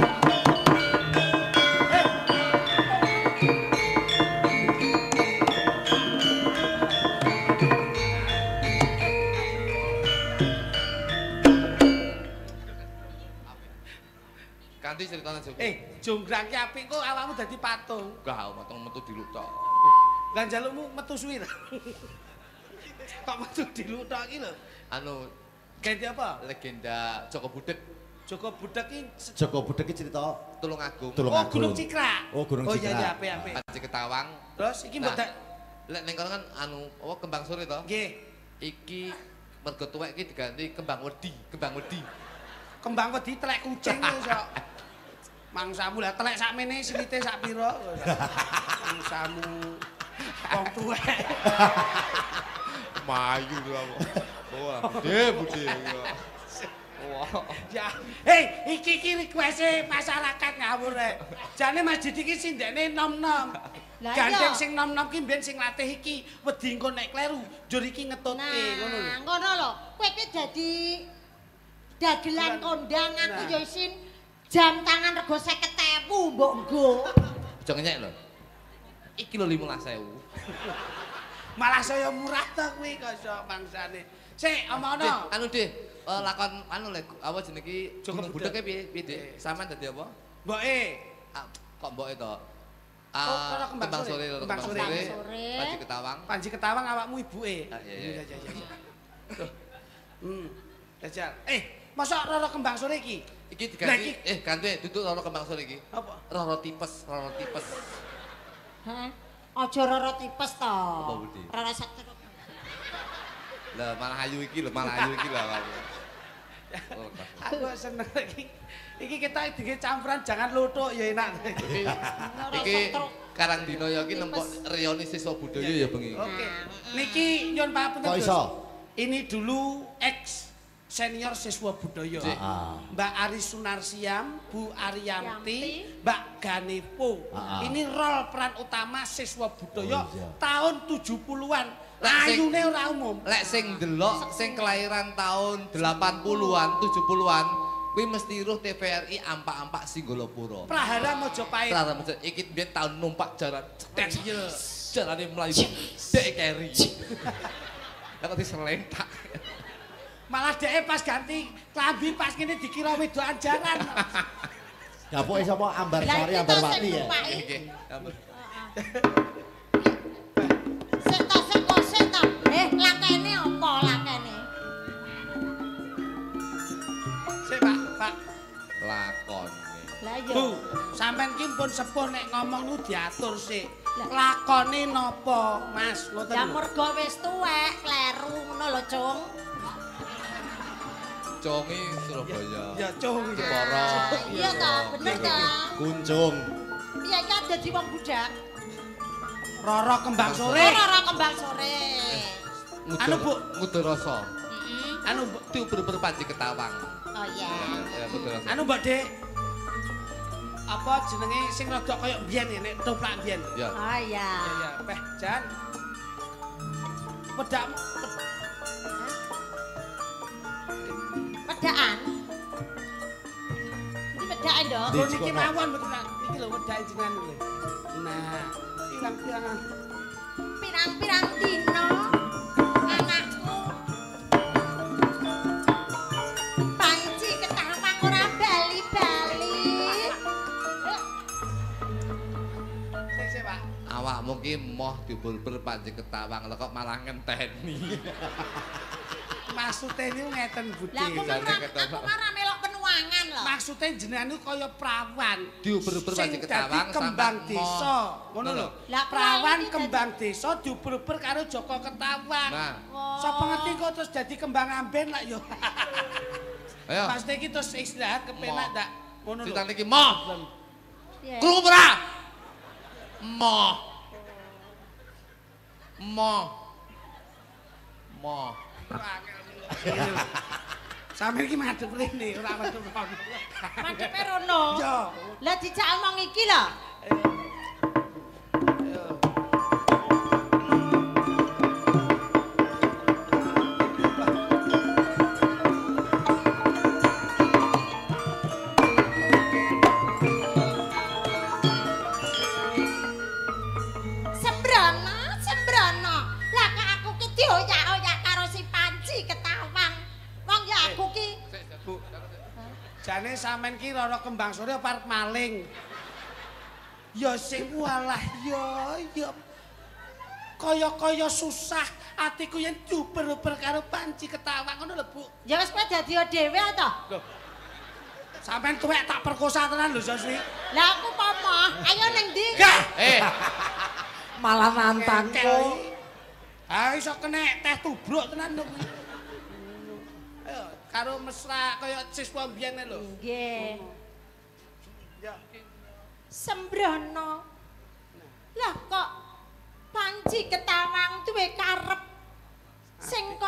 Kanthi ceritane Joko. Jonggrang ki apik kok awakmu dadi patung. Gak patung metu diluk tok. Lah njalukmu metu suwi lho. Kok metu diluk tok iki lho. Anu ganti apa? Legenda Joko Budek. Joko Budek iki cerita Tulungagung. Oh, Gunung Cikrak. Oh, Gunung Cikrak. Oh iya apik. Panci Ketawang. Terus iki mbok lek ning kono kan anu apa kembang sore to? Nggih. Iki mergo tuwek iki diganti kembang wedi. Kembang wedi telek kucing iso. Mangsamu lah telek sakmene silite sak pira. Mangsamu wong tuwek. Mayu lho. Wah, budhe. Wah. Ya. Hei, iki request masyarakat ngawur rek. Jane masjid iki sindekne nom-nom. Gandeng sing nom-nom ki mben sing latih iki wedi engko nek kleru njur iki ngetutke ngono lho. Nah, ngono lho. Kowe iki dadi dagelan kondang aku ya isin jam tangan rego 50.000 mbok nggo. Aja ngenyek lho. Iki lho 15.000. Malah saya murah to kuwi kok bangsane. Sik, omono. Anu Dik, lakon anu lek apa jeneng iki Gunung Budhek piye Dik? Sampeyan dadi apa? Mboke. Kok mboke to? Kembang sore. Panji Ketawang. Panji Ketawang awakmu ibuke. Iya. Jajal. Masa Roro Kembang Sore iki? Iki diganti ganti duduk Roro Kembang Sore iki. Apa? Roro tipes. Hah? Aja Roro tipes to. Apa Budi? Roro sakit. Lah malah ayu iki lho lah. Aku seneng iki. Iki kita dikit campuran jangan lutuk ya enak. Iki Karang Dina ya iki nempok reuni siswa budaya ya bengi. Oke. Niki nyun papunten Gus. Ini dulu ex senior siswa budaya. Mbak Ari Sunarsiam, Bu Ariyanti, Mbak Ganepo. Ini rol peran utama siswa budaya tahun 70-an. Ayune ora umum. Lek sing delok sing kelahiran tahun 80-an, 70-an kuwi mesti roh TVRI ampak-ampak Singgolopuro. Prahara Mojopahit. Prahara Mojopahit iki biyen tahun numpak jalan. Jalane mlayu. Dek keri. Kok diselentak. Malah dheke pas ganti klambi pas kene dikira wedokan jaran. Dapoke sapa Ambarsari Ambarwati ya. Nggih. Seta. Lakene apa lakene? Sik, Pak. Lakone. Lah iya. Bu, sampean ki pun sepuh nek ngomong ku diatur sik. Lakone napa, Mas? Ngoten. Ya mergo wis tuwek, kleru ngono lho, Cung. Congi Surabaya. Ya, Cung. Jepara. Iya ta, bener ta? Kuncung. Iya iki dadi wong budak. Roro Kembang Sore. Roro Kembang Sore. Anu Bu, Ngudarasa. Anu diuber-uber Panji Ketawang. Oh iya. Ya Ngudarasa. Anu Mbak Dek. Apa jenenge sing rada kaya biyen nek toplak biyen. Ya. Oh iya. Ya, Peh Jan. Pedak. Pedaan. Ini pedaan dong. Lho niki mawon mboten. Iki lho wedake jenengan lho. Nah, pirang-pirang pirang-pirang dino anakku Panji Ketawang ora bali-bali. Sik, Pak. Awakmu ki moh diuber-uber Panji Ketawang lho kok malah ngenteni. Maksudnya ini ngeten Budi. Lah aku marah melok penuangan loh. Maksudnya jenengan itu kaya perawan. Diuber-uber Panji Ketawang kembang desa. Ngono lho. Perawan ini kembang desa diuber-uber karo Joko Ketawang. Nah. Sapa ngerti kok terus dadi kembang amben lah yo. Ayo. Maksudnya iki terus istirahat kepenak ndak? Ngono lho. Ditang iki moh. Yeah. Krungu ora? Moh. Moh. Moh. Sampe iki madhep rene ora madhep rono. Madhepe rono. Yo. Lah dijak omong iki lho. Sembrono. Lah kok aku ki dioyak-oyak karo si Panji Ketawang. Wong ya aku ki. Bu. Jane sampean ki Roro Kembang Sore apa arep maling? Ya sing walah ya. Kaya-kaya susah atiku yen diuber-uber karo Panji Ketawang ngono lho, Bu. Ya wis kowe dadi dhewe to. Sampean tuwek tak perkosa tenan lho, Soswi. Lah aku pomo, ayo ning ndi? Malah nantangku. Ah iso kena teh tubruk tenan lho. Ayo karo mesra kaya siswa biyen lho. Nggih. Ya. Sembrono. Lah kok Panji Ketawang duwe karep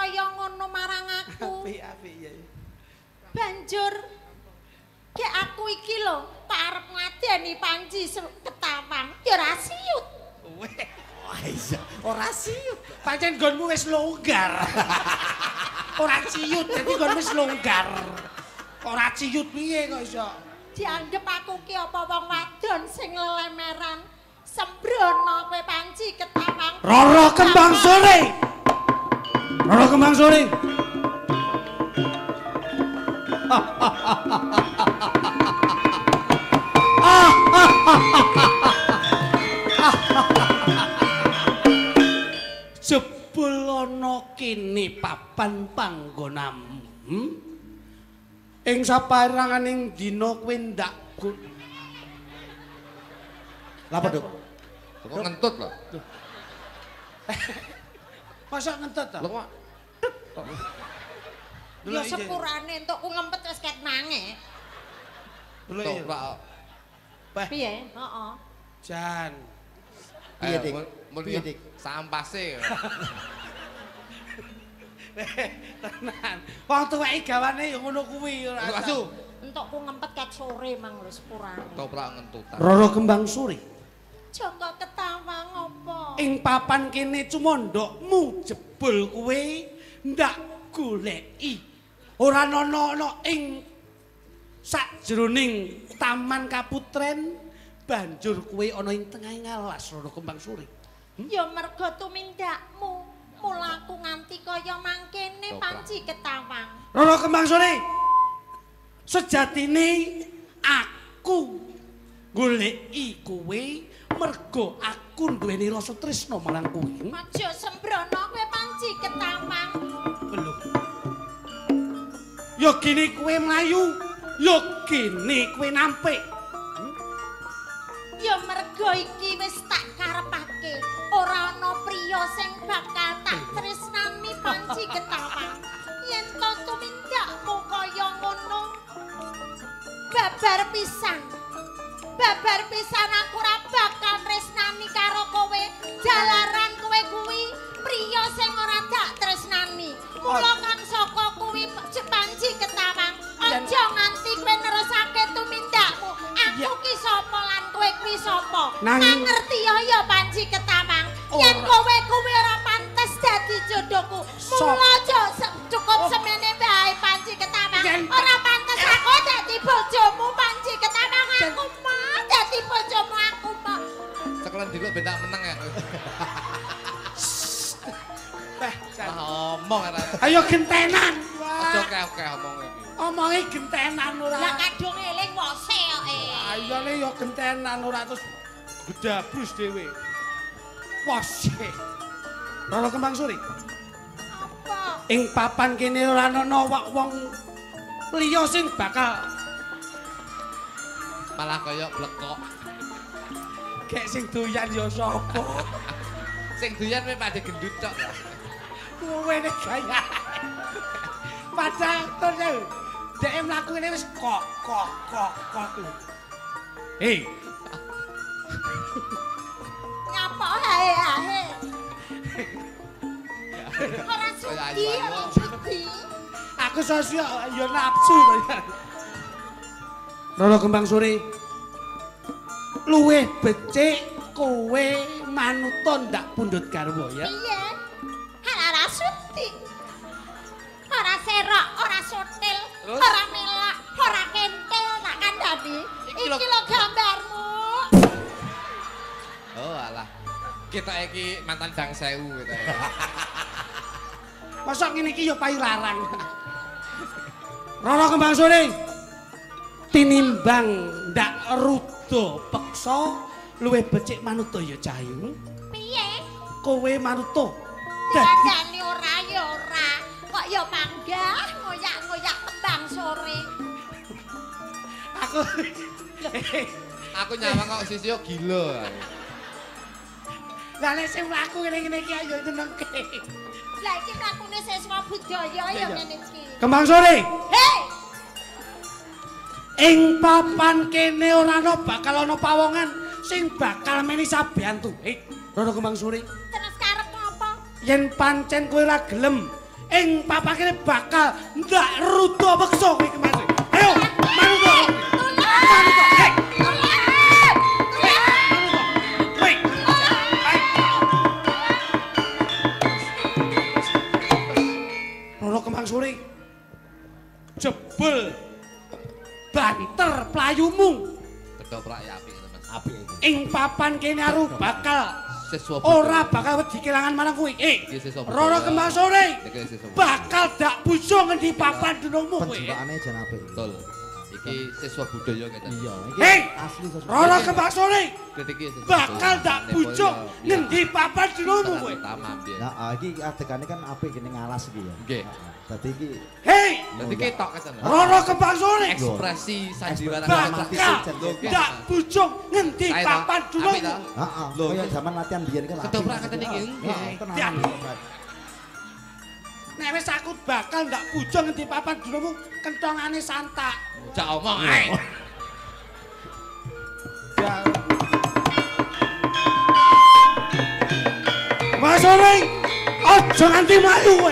kaya ngono marang aku. Apik ya. Banjur kek aku iki lho arep ngadeni Panji Ketawang ya ora siut. Wah iya, ora siut. Pancen nggonmu wis longgar. Ora ciut, dadi nggonmu wis longgar. Ora ciut piye kok iso? Dianggep aku ki apa wong wadon sing lelemeran. Sembrono kowe Panji Ketawang. Roro Kembang Sore. Roro Kembang Sore. Jebul ana kene papan panggonanmu. Ing saperanganing dina kowe ndak Lha apa, Duk? Kok ngentut lho. Masa ngentut ta? Lho kok Ya sepurane entuk ku ngempet wis ket mange. toprak. Piye? Heeh. Jan. Piye, Dik? Piye, Dik? Sampase. Tenan. Wong tuweke gawane ya ngono kuwi ora. Asu. Entuk ku ngempet ket sore mang lho sepurane. Toprak ngentutan. Roro Kembang Sore. Jangka Ketawang apa? Ing papan kene cumondhokmu jebul kowe ndak goleki. Ora ana ing sakjroning Taman Kaputren banjur kowe ana ing tengahing alas Roro Kembang Sore. Ya mergo tumindakmu. Mulaku nganti kaya mangkene Panji Ketawang. Roro Kembang Sore. Sejatine aku goleki kowe mergo aku duweni rasa tresna marang kowe. Aja sembrono kowe Panji Ketawang. Lho. Ya gini kowe mlayu, ya gini kowe nampik. Ya mergo iki wis tak karepake. Ora ana priya sing bakal tak tresnani Panji Ketawang. Yen to tumindakmu kaya ngono. Babar pisan. Babar pisan aku ora bakal tresnani karo kowe. Jalaran kowe kuwi priya sing ora tak tresnani. Mula kang saka kuwi Panji Ketawang. Aja nganti kowe nerusake tumindakmu. Aku ki sapa lan kowe kuwi sapa? Ngerti ya Panji Ketawang. Yen kowe kuwi ora pantes dadi jodohku. Mula aja cukup semene bae Panji Ketawang. Ora pantes aku dadi bojomu Panji Ketawang. Aku mah dadi bojomu aku mah. Sekolah diluk ben tak meneng ya. Omong ora. Ayo gentenan. Aja keh-keh omong iki. Omonge gentenan ora. Lah kadung eling wose kok. Ayone ya gentenan ora terus gedabrus dhewe. Wose. Roro Kembang Sore. Apa? Ing papan kene ora ana wong liya sing bakal Malah kaya blekok. gek sing doyan ya sapa? Sing doyan kowe padhe gendut tok. Kowe nek gaya. Padahal terus dhek mlaku ngene wis kok. Hei. Nyapa hae. Ora sudi, ora sudi. Aku sosio ya nafsu to ya. Roro Kembang Sore. Luwih becik kowe manuta ndak pundhut garwa ya. Piye? Ora sudi. Ora serok, ora sotil, ora melak, ora kentel tak kandhani. Iki lho gambarmu. Oh alah. Kita iki mantan Dang Sewu kita. Mosok ngene iki ya payu larang. Roro Kembang Sore. Tinimbang ndak rudo peksa luwih becik manuta ya Cahayu. Piye? Kowe manuta. Dadane ora ya ora. Kok ya panggah ngoyak-ngoyak Kembang Sore. Aku nyawang kok sisio gila. Lah nek sing mlaku ngene-ngene iki ayo nyenengke. Lah iki mlakune siswa budaya ya ngene iki. Kembang Sore. Hei! Ing papan kene ora ana bakal ana pawongan sing bakal meni sabian tuwik. Roro Kembang Sore. Terus karepmu apa? Yen pancen kowe ora gelem ing papan kene bakal ndak rudo bekso kowe Kembang Suri. Ayo, manut to. Manut to. Roro Kembang Suri. Jebul banter playumu. Ketoprak ya apik Mas. Apik iki. Ing papan kene aru bakal Siswa ora bakal wedi kelangan marang kowe. Roro Kembang Suri. Bakal dak bujo ngendi papan dunungmu kowe. Penjurane jan apik. Betul. Iki siswa budaya ngeten. Iya, Hei, asli sesuk. Roro Kembang Suri. Kritiki siswa Bakal dak bujo ngendi papan dunungmu kowe. Utama piye. Nah, iki adegane kan apik kene ngalas iki ya. Nggih. Dadi iki Hei, Dadi ketok keten. Roro Kembang Suri. Ekspresi sandiwara Bakal dak bujo ngendi papan dunungmu. heeh. Kaya zaman latihan biyen kan. Ketoprak ngeten iki. Tenan. Nek wis aku bakal ndak bujo ngendi papan dunungmu, kentongane santak. Cak omong ae. Mas Suri, aja nganti mlayu kowe,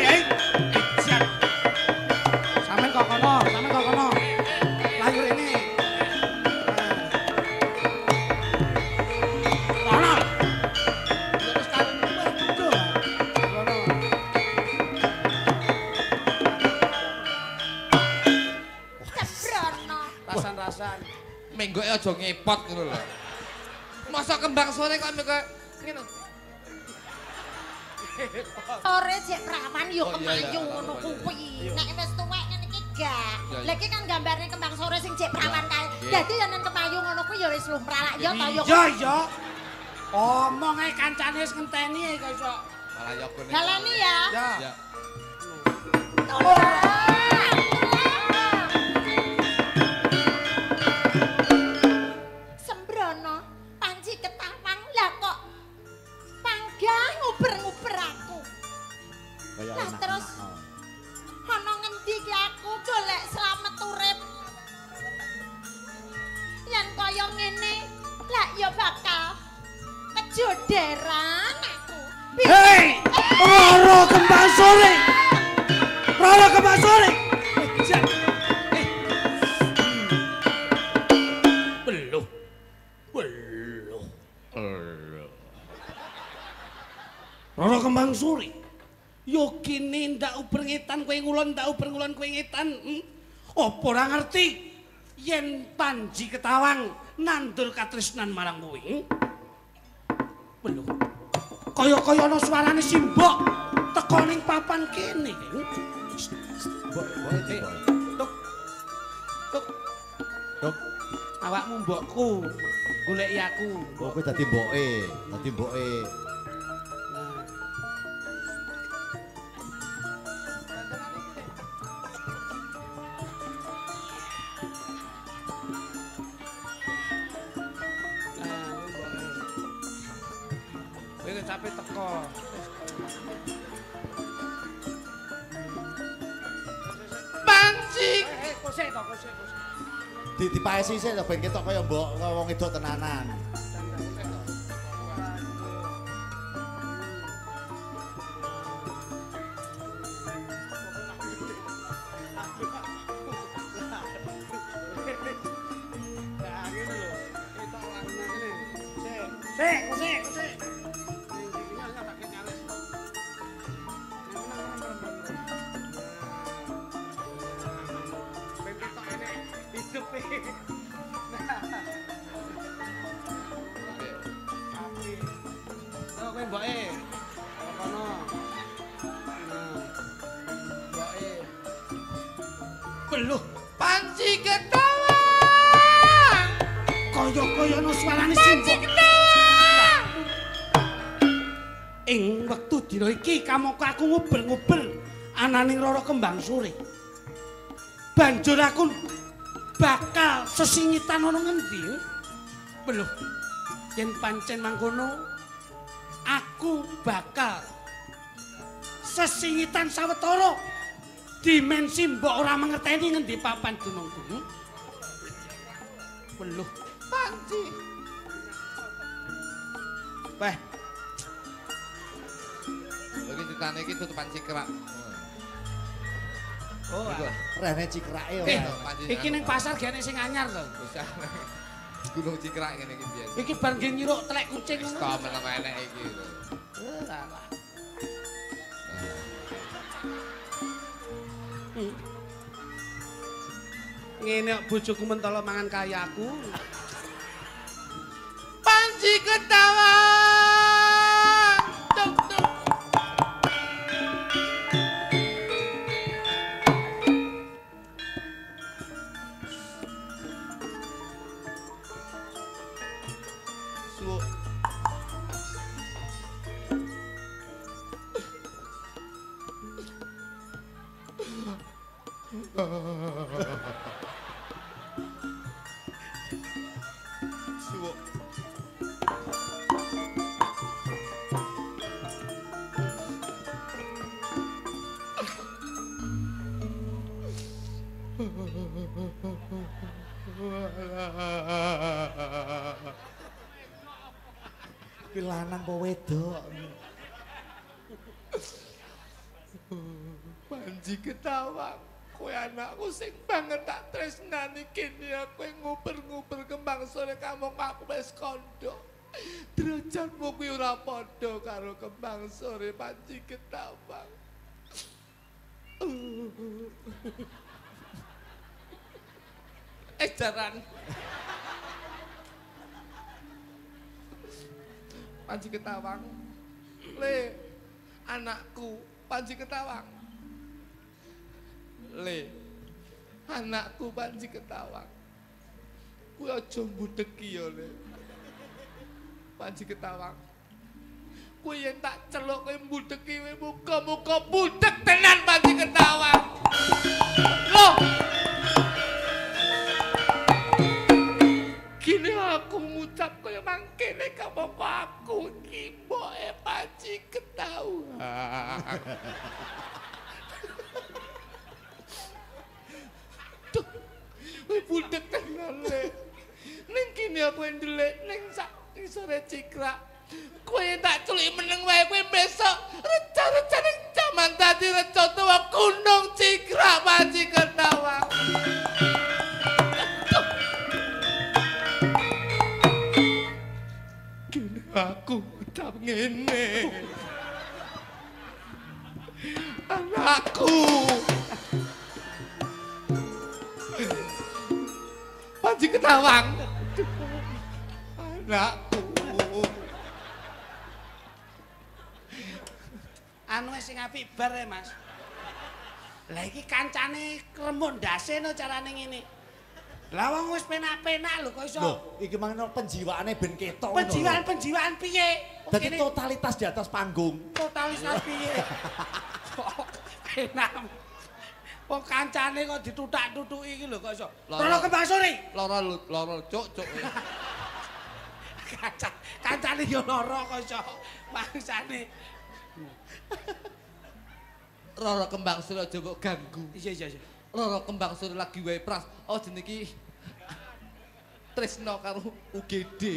Sampeyan kok kono. Layu rene. Kono. Terus karo kono. Cebrono. Rasan-rasan. Menggoke aja ngepot ngono lho. Masa Kembang Suri kok ngene. Ore jek prawan yo Oh, iya, kemayu iya. ngono kuwi. Nek wis tuwek ngene iki gak. Lah iki kan gambare Kembang Suri sing jek prawan kae. Dadi yen nang kemayu ngono kuwi ya wis lumrah lak ya to yo. Iya. Omong ae kancane wis ngenteni ae kok iso. Malah yo kene. Galeni ya. Ya. Sembrono, Panji Ketawang lah kok panggah nguber-nguber aku. Kaya Lah enak. terus ana ngendi ki aku golek slamet urip. Yen kaya ngene, lah ya bakal kejoderan aku. Hei! Roro Kembang Suri. Roro Kembang Suri. Beluh. Roro Kembang Suri. Yo kene ndak uber ngetan kowe ngulon, ndak uber ngulon kowe ngetan. Apa ora ngerti yen Panji Ketawang nandur katresnan marang kowe? Beluh. Kaya-kaya ana suarane simbok teko ning papan kene. Tuk. Tuk. Awakmu mbokku, goleki aku. Kowe dadi mboke, Kowe capek teko. Panji. Kosek. Dipaesi sik ben ketok kaya mbok wong wedok tenanan. Kosek. Kowe mboke. Kono. Mboke. Beluh, Panji Ketawang. kaya-kaya ana suarane simbok. Ing wektu dina iki kamangka aku nguber-nguber ananing Roro Kembang Suri. Banjur aku bakal sesingitan ana ngendi? Beluh. Yen pancen mangkono aku bakal sesingitan sawetara dimensi mbok ora mengerteni ngendi papan dunungku. Beluh. Panji. Weh, Lagi ceritane iki tutupan sikrak. Oh, rene cikrake iki ning pasar gene sing anyar to. Gunung Cikrak ngene iki biyen. Iki bar nggih nyiruk telek kucing ngono. Sto meneng enek iki. Ngene kok bojoku mentolo mangan kayaku. Panji ketawa. Tuk tuk. Kuwi lanang apa wedok? Panji ketawa. Kowe anakku sing banget tak tresnani kene kowe nguber-nguber kembang sore kamu aku wis kandha. Derajatmu kuwi ora padha karo kembang sore Panji ketawa. Jaran. Panji Ketawang. Le, anakku Panji Ketawang. Le, anakku Panji Ketawang. Kuwi aja mbudheki ya, Le. Panji Ketawang. Kuwi yen tak celuk kowe mbudheki kowe muga-muga budhek tenan Panji Ketawang. Loh. Kini aku ngucap kaya mangkene kamu aku iki mboke Panji Ketawang. Tuh, budek tenan Le. Ning kini aku ndelik ning sak sore Cikrak. Kowe tak culik meneng wae kowe besok reca-recane jaman tadi reca tuwa Gunung Cikrak Panji Ketawang. Aku ucap ngene. Anakku. Panji Ketawang. Anakku. Anu sing apik bar ya, Mas. Lah iki kancane kremuk ndase no carane ngene. Lah wong wis penak-penak lho kok iso. Lho, iki mangno penjiwaane ben ketok. Penjiwaan piye? Dadi totalitas di atas panggung. Totalitas piye? Enak. Wong kancane kok dituthak-tuthuki iki lho kok iso. Loro kembang sore. Loro cuk. Kancane yo loro kok iso. Mangsane. Roro kembang sore aja kok ganggu. Iya. Roro kembang sore lagi wae pras. Oh jeneng iki tresno karo UGD.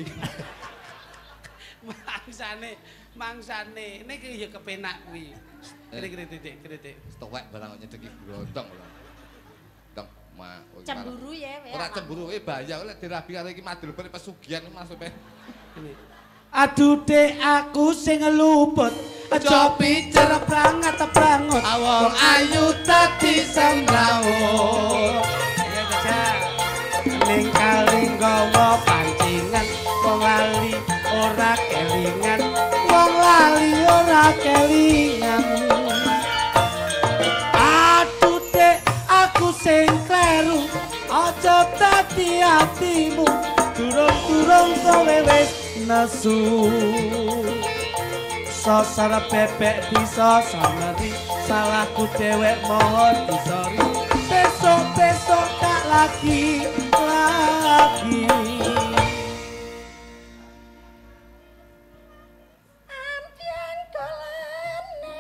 Mangsane niki ya kepenak kuwi. Kritik. Stowek barang nyedeki blontong lho. Dong, ma. Cemburu ya, ora cemburu bahaya lek dirabi karo iki madul ben pesugihan masuk Aduh dek aku sing luput aja pijer prangat-prangut wong ayu dadi sembrawut ning kali nggawa pancingan wong lali ora kelingan aduh dek aku sing kleru aja dadi atimu durung kowe wis nesu sosar bebek bisa saneri salahku dewek mohon disori besok tak lagi ampian kolane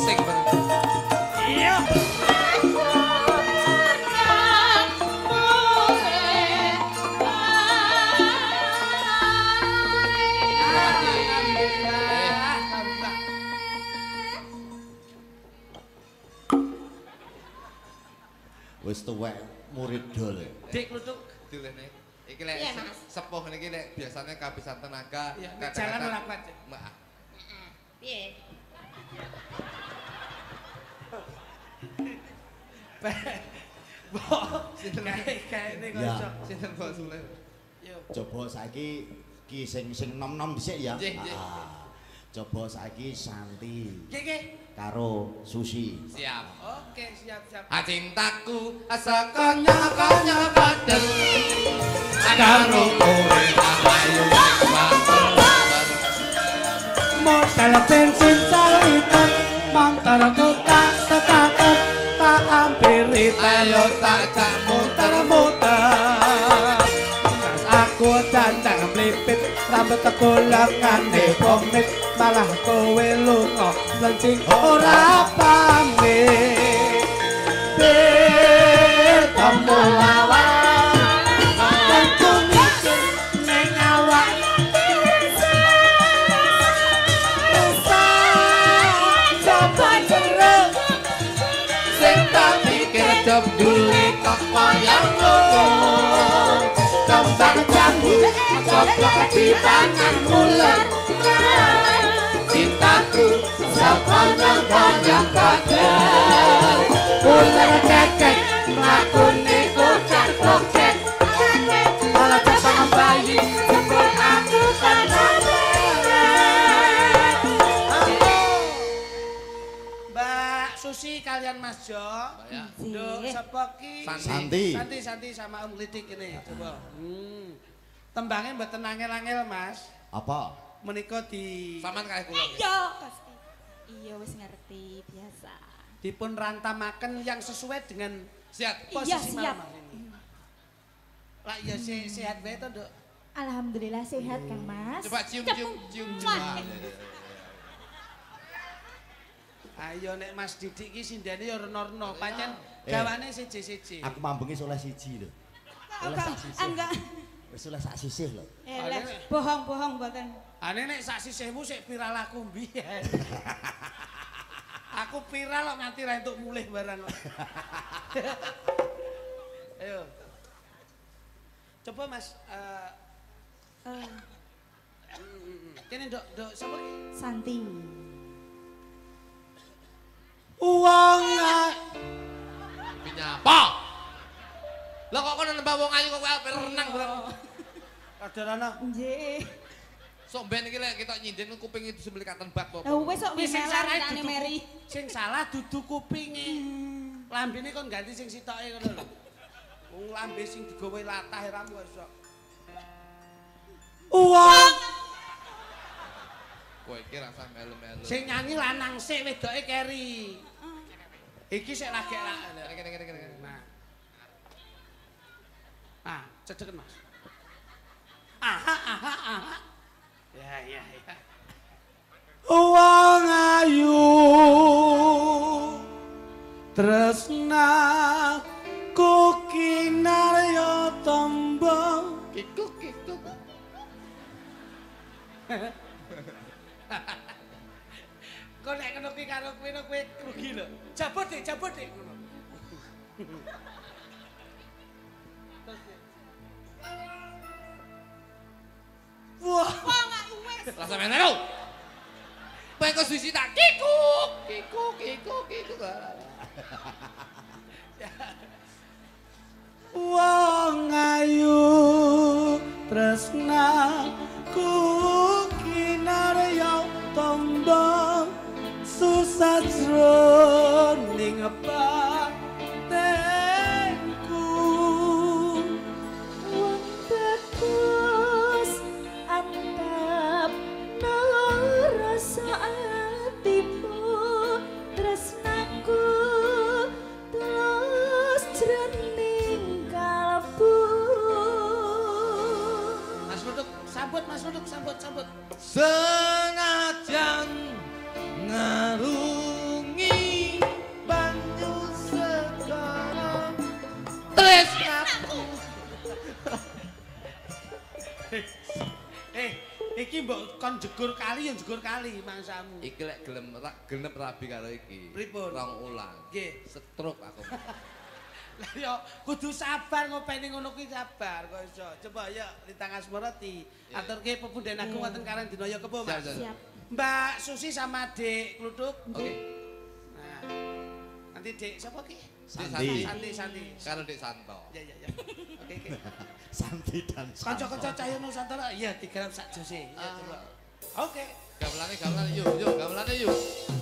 sing bener. Iya. Wis tuwek murid dol. Dik kluthuk. Dilene. Iki lek sepuh niki lek biasanya kehabisan tenaga. Jalan ora kuat. Mbak. Piye? Mbok, kae kocok. Sinten Mbok Sule? Yo. Coba saiki ki sing nom-nom dhisik ya. Nggih, nggih. Coba saiki Santi Nggih. karo Susi. Siap. Oke, siap. Cintaku saka nyonya padeng karo kowe ayu Modal bensin salitan mantarku tak setakat tak hampiri ayo tak muter-muter aku dandang mlipit rambut golongane pomit malah kowe lunga lencing ora pamit ketemu lawan tentu mikir ning awak sing tak pikir job duwe kok kaya ngono kembang jambu coplok dipangan ular cintaku saka nyonya padeng ular kekek mlakune kokek malah tak bayi jemput aku Mbak Susi kalian Mas Jo. Nduk sapa ki? Santi sama Om Lidik ini. Coba. Tembangnya mboten angel-angel Mas. Apa? Menika di saman kae kula. Iya, pasti. Iya wis ngerti biasa. dipun rantamaken yang sesuai dengan Siap. posisi Iya, siap. Mama ini. Lah ya sehat wae to, Nduk. Alhamdulillah sehat Kang Mas. Coba cium. Ayo nek Mas Didik ki sindene ya reno-reno, pancen gawane siji-siji. Aku mambengi oleh siji lho. Oleh sak sisih. Enggak. Wis oleh sak sisih lho. Bohong-bohong mboten. Ane nek sak sisihmu sik viral aku mbiyen. Aku viral kok nganti ra entuk mulih barang kok. Ayo. Coba Mas kene Nduk sapa ki? Santi. Wong Nyapa? Lah kok kono nembak wong ayu kok kowe renang bareng. Kadarana. Nggih. Sok ben iki lek ketok nyinden kuping itu semblikaten bak apa. Lah wis sok Wis sing melar salah tane Mary. Sing salah dudu kupinge. Lambene kon ganti sing sitoke ngono lho. Wong lambe sing digawe latah ramu wis sok. Wong Kowe iki rasa melu-melu. sing nyanyi lanang sik wedoke keri. Iki sik lagi Kene. Nah. Ah, cedeken Mas. Aha. Ya. Wong ayu tresna ku kinarya tamba Kikuk. kok nek ngono kuwi karo kowe rugi lho. Jabut dik ngono. Wah, wis. Rasa melu. Pengen kok susi tak kikuk. wong ayu tresna ku kinarya tamba susah jroning batenku Wong bagus antap narasa atimu tresnaku tulus jroning kalbu. Mas Ruduk sambut. Senajan ngarungi kon jegur kali ya jegur kali mangsamu. Iki lek genep rabi karo iki. Pripun? Rong ulang. Nggih. Stroke aku. Lah yo kudu sabar ngopeni ngono kuwi sabar kok iso. Coba ya Lintang Asmarati. Aturke pepunden agung wonten Karang Dinaya Kepo, Mas. Siap. Mbak Susi sama Dik Kluthuk. Oke. Nah. Nanti Dik sapa ki? Santi. Karo Dik Santo. Ya. Oke. Santi dan Santo. Kanca-kanca Cahyo Nusantara iya digarap sak jose. Ya coba. Oke. Gamelane yuk, gamelane yuk.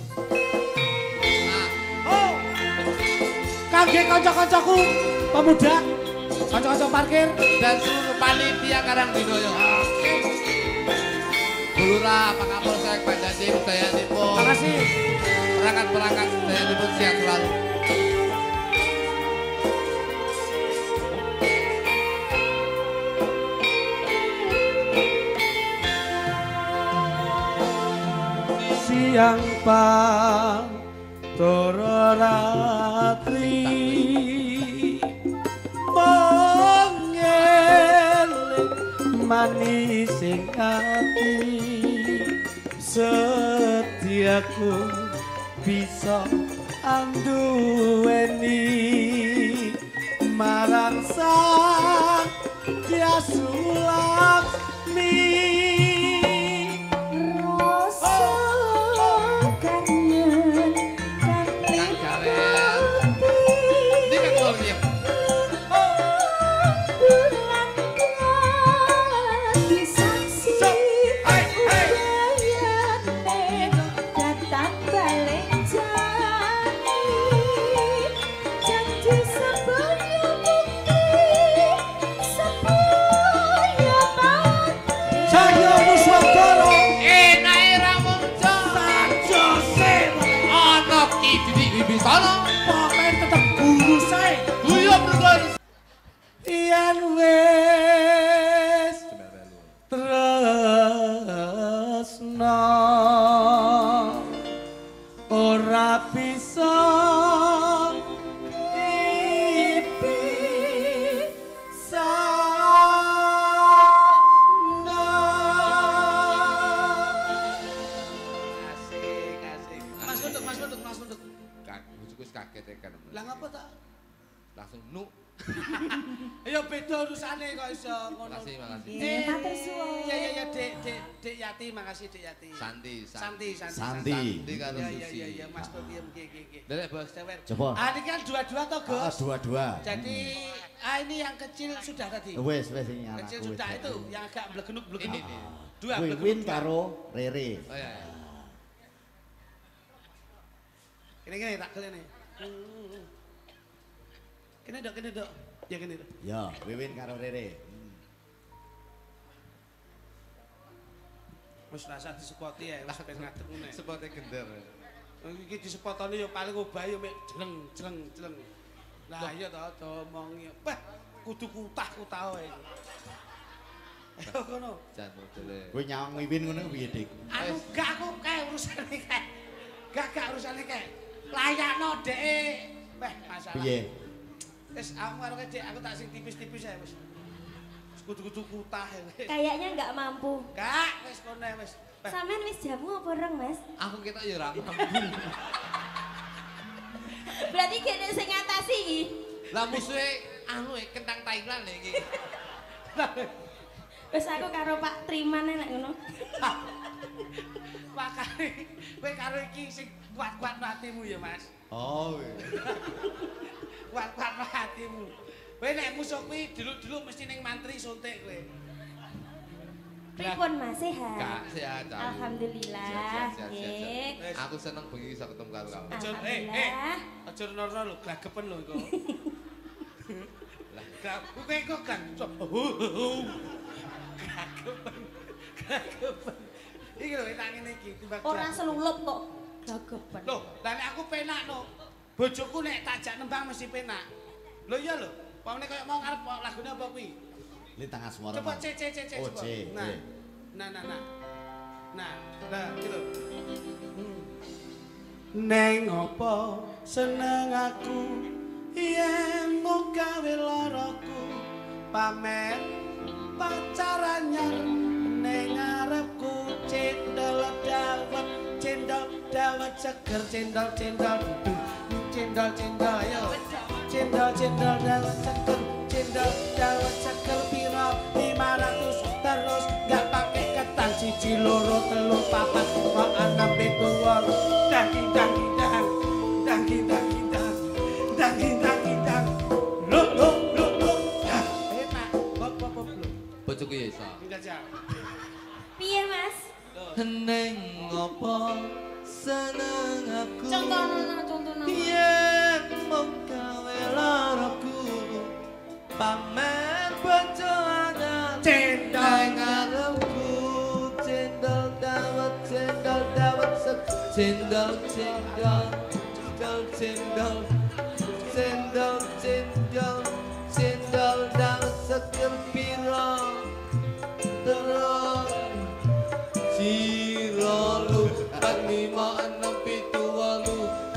Nah, Oh. Kangge kanca-kancaku pemuda, kanca-kanca parkir dan seluruh panitia Karang Dinaya. Bulura, Pak Kapolsek, Pak Dandim, Dayanipun. Makasih. Perangkat-perangkat Dayanipun sehat selalu. Siang Toro ratri mengeling manis ing ati setiaku bisa anduweni marang sang Sulami. Sana pokoknya tetep guru saya guyub terus yen wis tresno ora bisa kaget kan. Lah ngapa tak? Langsung nu. Ya beda urusane kok iso ngono. Makasih. Matur suwun. Ya Dek Yati, makasih Dek Yati. Santi karo Susi. Ya Mas to piye nggih. Derek Bos. Coba. Ini kan dua-dua toh, Gus? Dua-dua. Jadi ini yang kecil sudah tadi. Wes ini anak. Kecil sudah itu yang agak blegenuk-blegenuk. Ini. Dua Wiwin karo Rere. Oh iya. Kene tak kelene. Kene dok. Ya kene dok. Ya, Wiwin karo Rere. Wis rasa disepoti ya, wis ben ngadeg ngene. Sepote gender. Iki disepotone ya paling obah ya mek jleng. Lah iya to omongi. Wah, kudu kutah wae. Ayo kono. Jan modele. Kowe nyawang Wiwin ngono piye, Dik? Aku gak kae urusane kae. Gak urusane kae. Layakno dek. Weh, masalah. Piye? Wis aku karo Dek, aku tak sing tipis-tipis ae wis. Kudu-kudu kutah. Kayaknya nggak mampu. Gak, wis kono wis. Sampean wis jamu apa reng, Mas? Aku ketok ya ora mampu. Berarti gene sing ngatasi iki. Lah musuhe kentang Thailand iki. Wis aku karo Pak Triman nek ngono. Makane kowe karo iki sing kuat-kuat hatimu ya, Mas. Oh. Kuat-kuat hatimu. Kowe nek musuh kuwi dulu-dulu mesti ning mantri suntik kowe. Pripun Mas sehat? Gak sehat. Alhamdulillah. Nggih. Aku seneng bengi iso ketemu karo kamu. Alhamdulillah. Aja norno lho, glagepen lho iku. Lah, kowe kok kan. Glagepen. Iki lho tak ngene iki timbang. Ora selulup kok. Gagepen. Loh, lah nek aku penak no. Bojoku nek tajak nembang mesti penak. Lho iya lho. Pamane koyo mau ngarep lagune apa kuwi? Lintang Asmara. Coba C Oh, coba. C. Nah. Lah gitu. Neng opo seneng aku yen mau gawe loroku pamer pacaran nyar ning ngarepku cendol dawet cendol dawet seger cendol duduk cendol ayo cendol dawet seger cendol dawet seger piro 500 terus gak pakai ketan 1 2 3 4 5 6 7 8 daging lo enak bop bojoku ya iso Piye Mas? Neng ngopo seneng aku Contohna. Yen mung gawe laraku pamer bojo anyar cendol ngarepku cendol dawet cendol dawet seger piro terus siro lu kan 5 6 7 8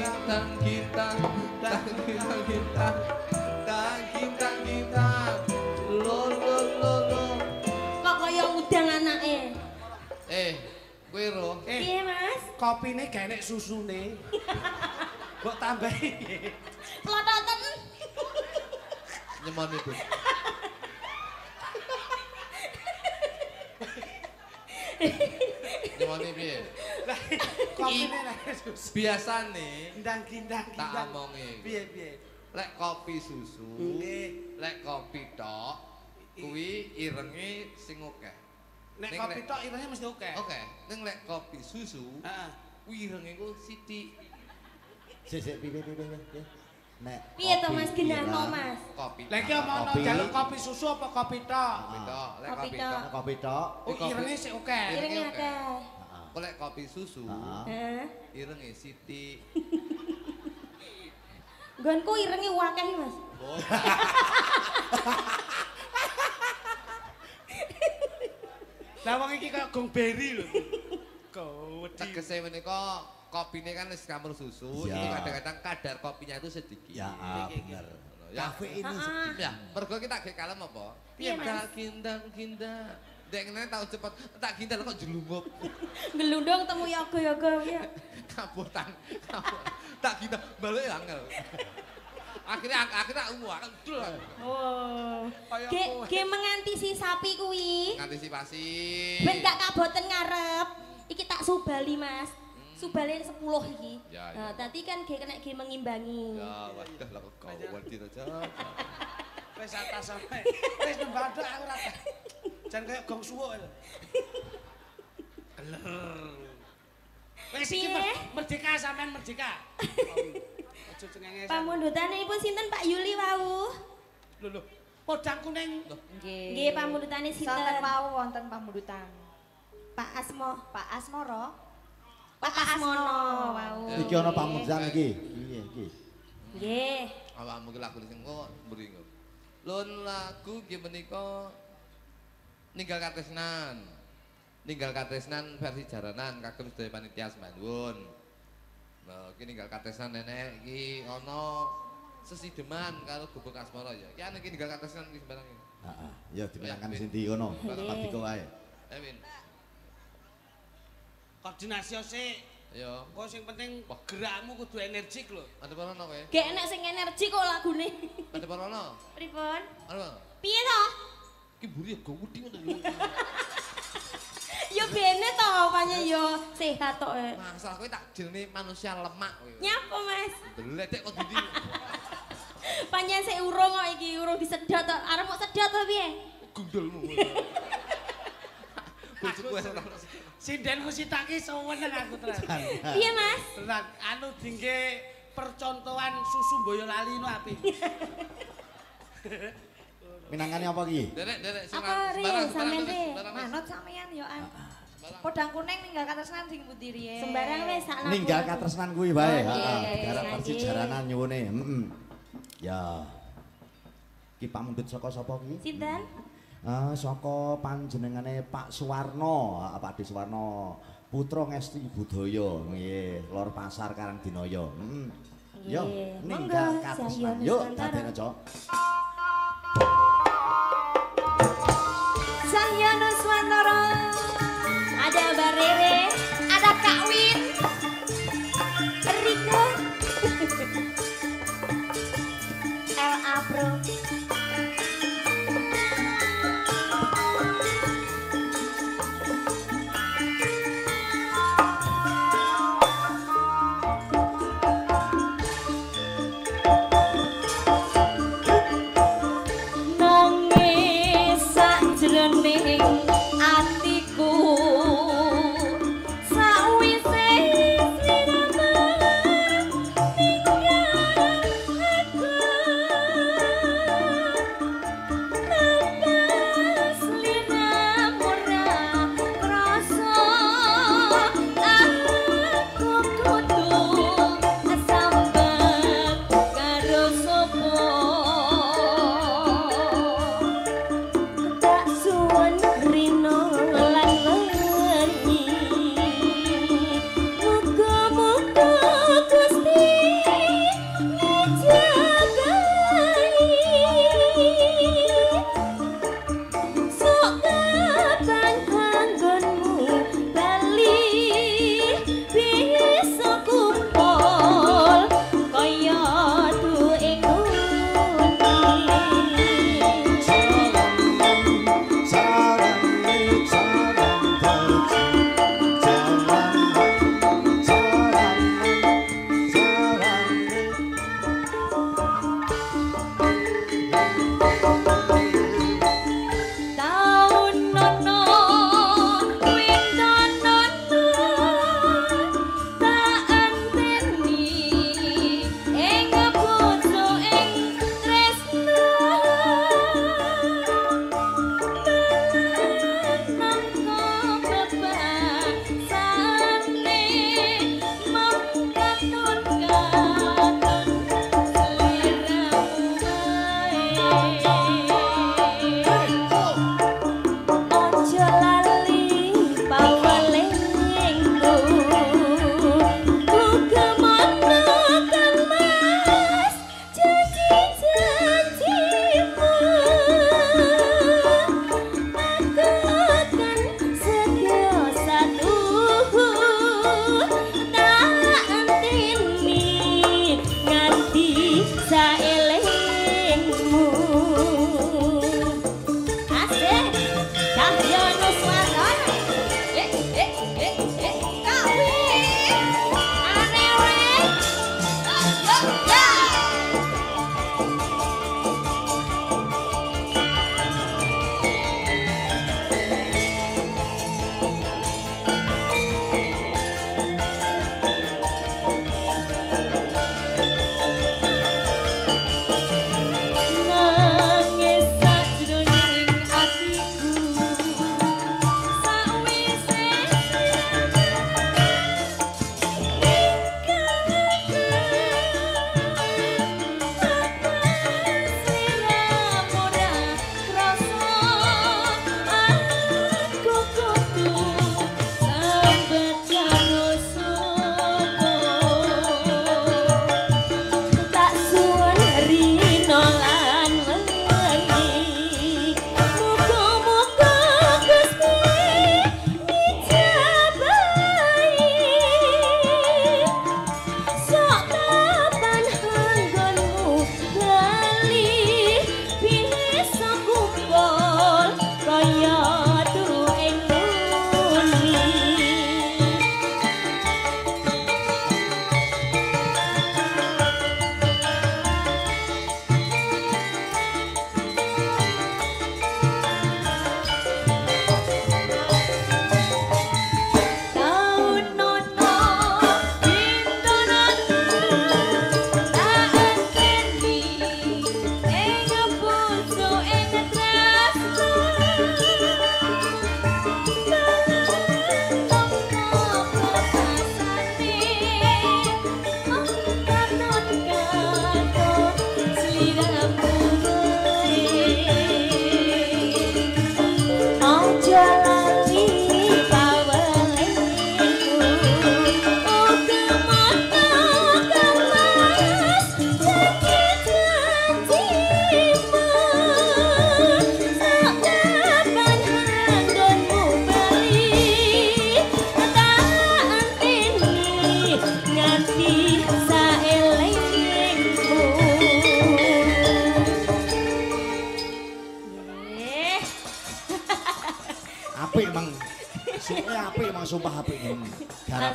tangkitang lo Kok kaya udang anake. Kowe ro Piye Mas? kopine gak enek susune mbok tambahi Plototen. nyemon itu nyemon piye kopine nek susu biasane ndang-ndang tak omongi piye lek kopi susu lek kopi tok kuwi irenge sing akeh nek kopi tok irenge mesti oke ning lek kopi susu heeh kuwi irenge ku sithik Sik piye. Nek Piye to Mas genahno Mas? kopi lek iki omongno jaluk kopi susu apa kopi tok lek Kopi kopi tok. tok kopi tok. oh irenge sik oke Irenge akeh. kok lek kopi susu Heeh. irenge sithik Nggonku irenge akeh Mas. lah wong iki kaya gong beri lho kowedi tegese menika kopine kan wis campur susu Ya. itu kadang-kadang kadar kopinya itu sedikit Ya, bener. Ya. Kafe ini sedikit. Ya, mergo kita gek kalem apa? Piye, Mas? Tak kindang. Dek ngene tau cepet tak kindang kok jelumup. Gelundung temu yoga-yoga ya. Kabutan. Tak kindang balik angel. Akhirnya akan dul. Oh. Kaya Ge mengantisipasi sapi kuwi. Antisipasi. Ben gak kaboten ngarep. Iki tak subali Mas. Subale 10 iki. Ya, Nah, tadi kan ge kena ge mengimbangi. Ya, wadah lah kok kawan aja. wis atas sampe wis nembadok aku ora jan kaya gong suwuk lho geler wis iki merdeka sampean merdeka aja cengengesan Pamundutanipun sinten Pak Yuli wau? lho podang kuning Nggih, pamundutane sinten? Sonten wau wonten pamundutan. Pak Asmoro. Pak Asmono wau. Iki ana pamundutan iki. Piye iki? Nggih. Awakmu ki lagu sing kok mburi kok. Lun lagu nggih menika Ninggal Katresnan versi jaranan kagem sedaya panitia semandun. Nah, iki Ninggal Katresnan nenek iki ana sesideman karo Gubuk Asmara ya. Ki ana iki Ninggal Katresnan iki sembarang iki. Heeh, ya dimenangkan sindi kono. Patiko wae. Win. koordinasi sik Ayo. kok sing penting gerakmu kudu energik lho Ada parono kowe? Gek enek sing energi kok lagune. Ada parono? Pripun? Ana. Piye to? Ki mburi go wedi ngono. Ya bene to apanya ya sehat tok. Masalah kowe tak jenenge manusia lemak kowe. Nyapa Mas? Deledek kok ndi. Panjen sik urung kok iki, urung disedot to. Arep mau sedot to piye? Gundulmu. Bojoku wis ora. sinden mesti tak ki seneng aku tenan Piye Mas? tenan anu dingge percontohan susu Boyolali no apik Minangkane apa iki? Derek Apa, Re? Sampeyan, Re? Manut sampeyan yo an. Podang kuning ninggal katresnan sing pundi riye. Sembarang wis sak lagu. Ninggal katresnan kuwi wae. Oh, Heeh, nggih, garap versi nggih. jaranan nyuwune. Heeh. Ya. Ki pamundhut saka sapa ki? Sinten? Saka panjenengane Pak Suwarno, Pak Adi Suwarno, putra Ngesti Budaya, nggih, Lor Pasar Karangdinaya. Yo, Nggih. ninggal Monggo, katresnan. Sahya Yuk, Nusantara. dadene, Cok. Sahya Nuswantara. Ada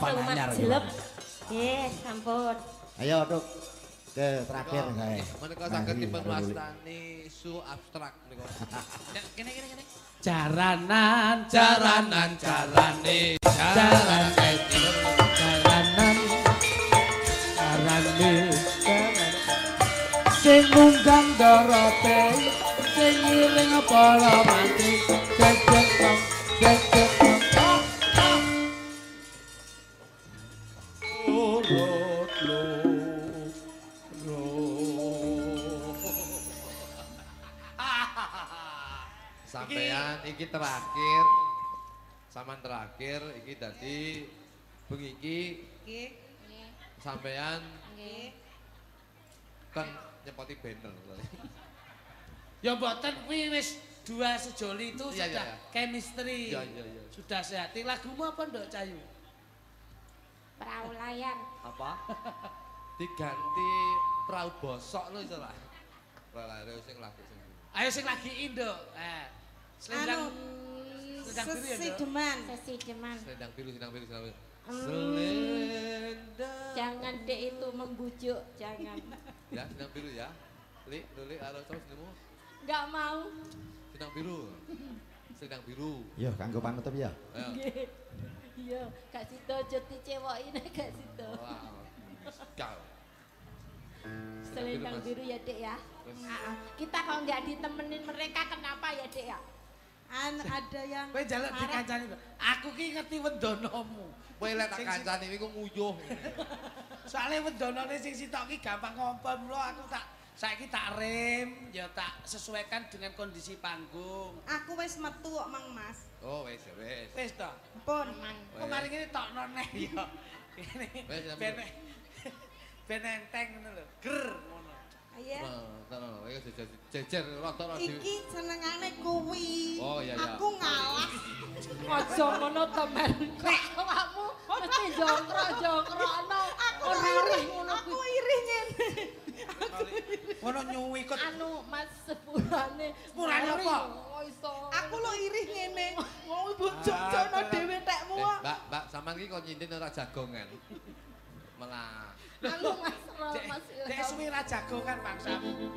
papan anyar. Jelep. Nggih, sampun. Ayo, Duk. Ke terakhir saya. Menika saged dipun wastani isu abstrak menika. Kene. Jaranan jarane sing ngundang dorote sing ngiring para mati cecek Sampean iki terakhir. Saman terakhir iki dadi bengi iki. Nggih. Sampean nggih. Kan nyepoti banner. Ya mboten kuwi wis dua sejoli itu sudah chemistry. Iya. Sudah sehati. Lagumu apa Nduk Cayu? Perahu layar. Apa? Diganti perahu bosok lho iso lah. Ayo sing lagi sing. Ayo sing lagi Nduk. Selendang Sesideman. Selendang biru. Selendang. Jangan dek itu membujuk, jangan. Ya, selendang biru ya. Li, halo terus nemu. Enggak mau. Selendang biru. Yo, kanggo panutup ya. Nggih. Iya, gak sida aja dicewoki nek gak sida. Kau. Selendang biru ya, Dek ya. Kita kalau nggak ditemenin mereka kenapa ya, Dek ya? Ada yang kowe njaluk dikancani lho. Aku ki ngerti wendonomu. Kowe lek tak kancani iku nguyuh. Soale wendonone sing sitok ki gampang ngompol mulo aku saiki tak rem ya tak sesuaikan dengan kondisi panggung. Aku wis metu kok Mang Mas. Oh wis. Wis to. Pun. Kok mari ngene tokno neh ya. Kene. Ben enteng ngono lho. Ger ngono. Ayo. Tenan, iki jejer rata-rata. Iki senengane kuwi. Oh iya. Aku ngalah. Aja ngono to, Men. Awakmu mesti jongkro-jongkrokno. Ora ngono Aku irih ngene. Ngono nyuwi kok. Anu Mas sepurane. Sepurane apa? Aku lo irih ngene. Mau bojok-jokno dhewe tekmu kok. Mbak, sampean iki kok nyintin ora jagongan. Malah Anu Mas. Dek suwi ra jagongan bangsa.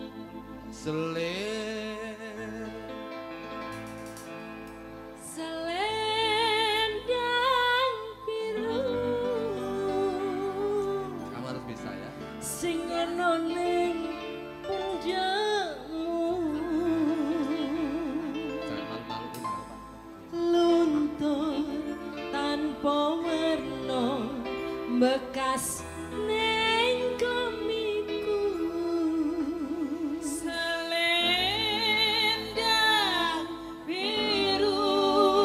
Selendang biru. Kamu harus bisa ya. Sing ana ning punjakmu. Jangan malu-malu. Luntur tanpa warna bekas ning komiku. Selendang biru.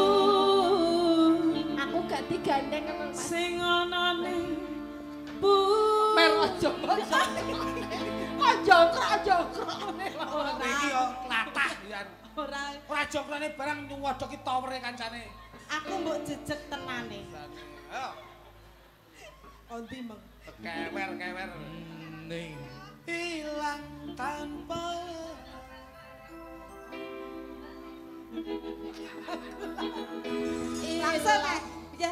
Aku gak digandeng sama Mas. Sing ana ning jongkrok-jongkrok Iki yo latah yan. Ora jongkrone barang nyuwodoki towere kancane. aku mbok jejeg tenane. Ayo. Ondi Mang. Kewer. Ning Hilang tanpa Langsung ya. Ya.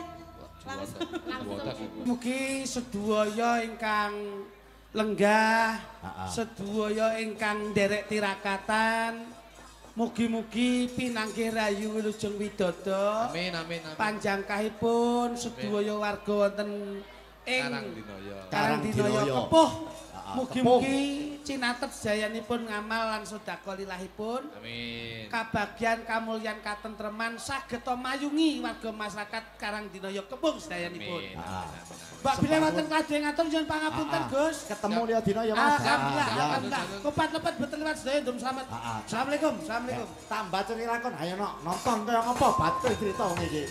Mugi sedaya ingkang lenggah, sedaya ingkang nderek tirakatan, mugi-mugi pinanggih rayu wilujeng widodо. Amin. Panjangkahipun sedaya warga wonten ing Karangdinaya Kepuh. Mugi-mugi cinatet sedayanipun ngamal lan sedekah lilahipun. Amin. Kabagyan kamulyan katentreman saged mayungi warga masyarakat Karangdinaya Kepuh sedayanipun. Mbak bila wonten kadhe ngatur nyuwun pangapunten Gus. Ketemu liya dina ya Mas. Alhamdulillah. Kupat-lepet boten liwat sedaya ndum slamet. Assalamualaikum. Tambah cerilakon ayo nonton kaya ngapa batul crita wong iki.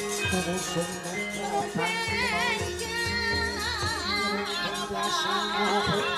Sing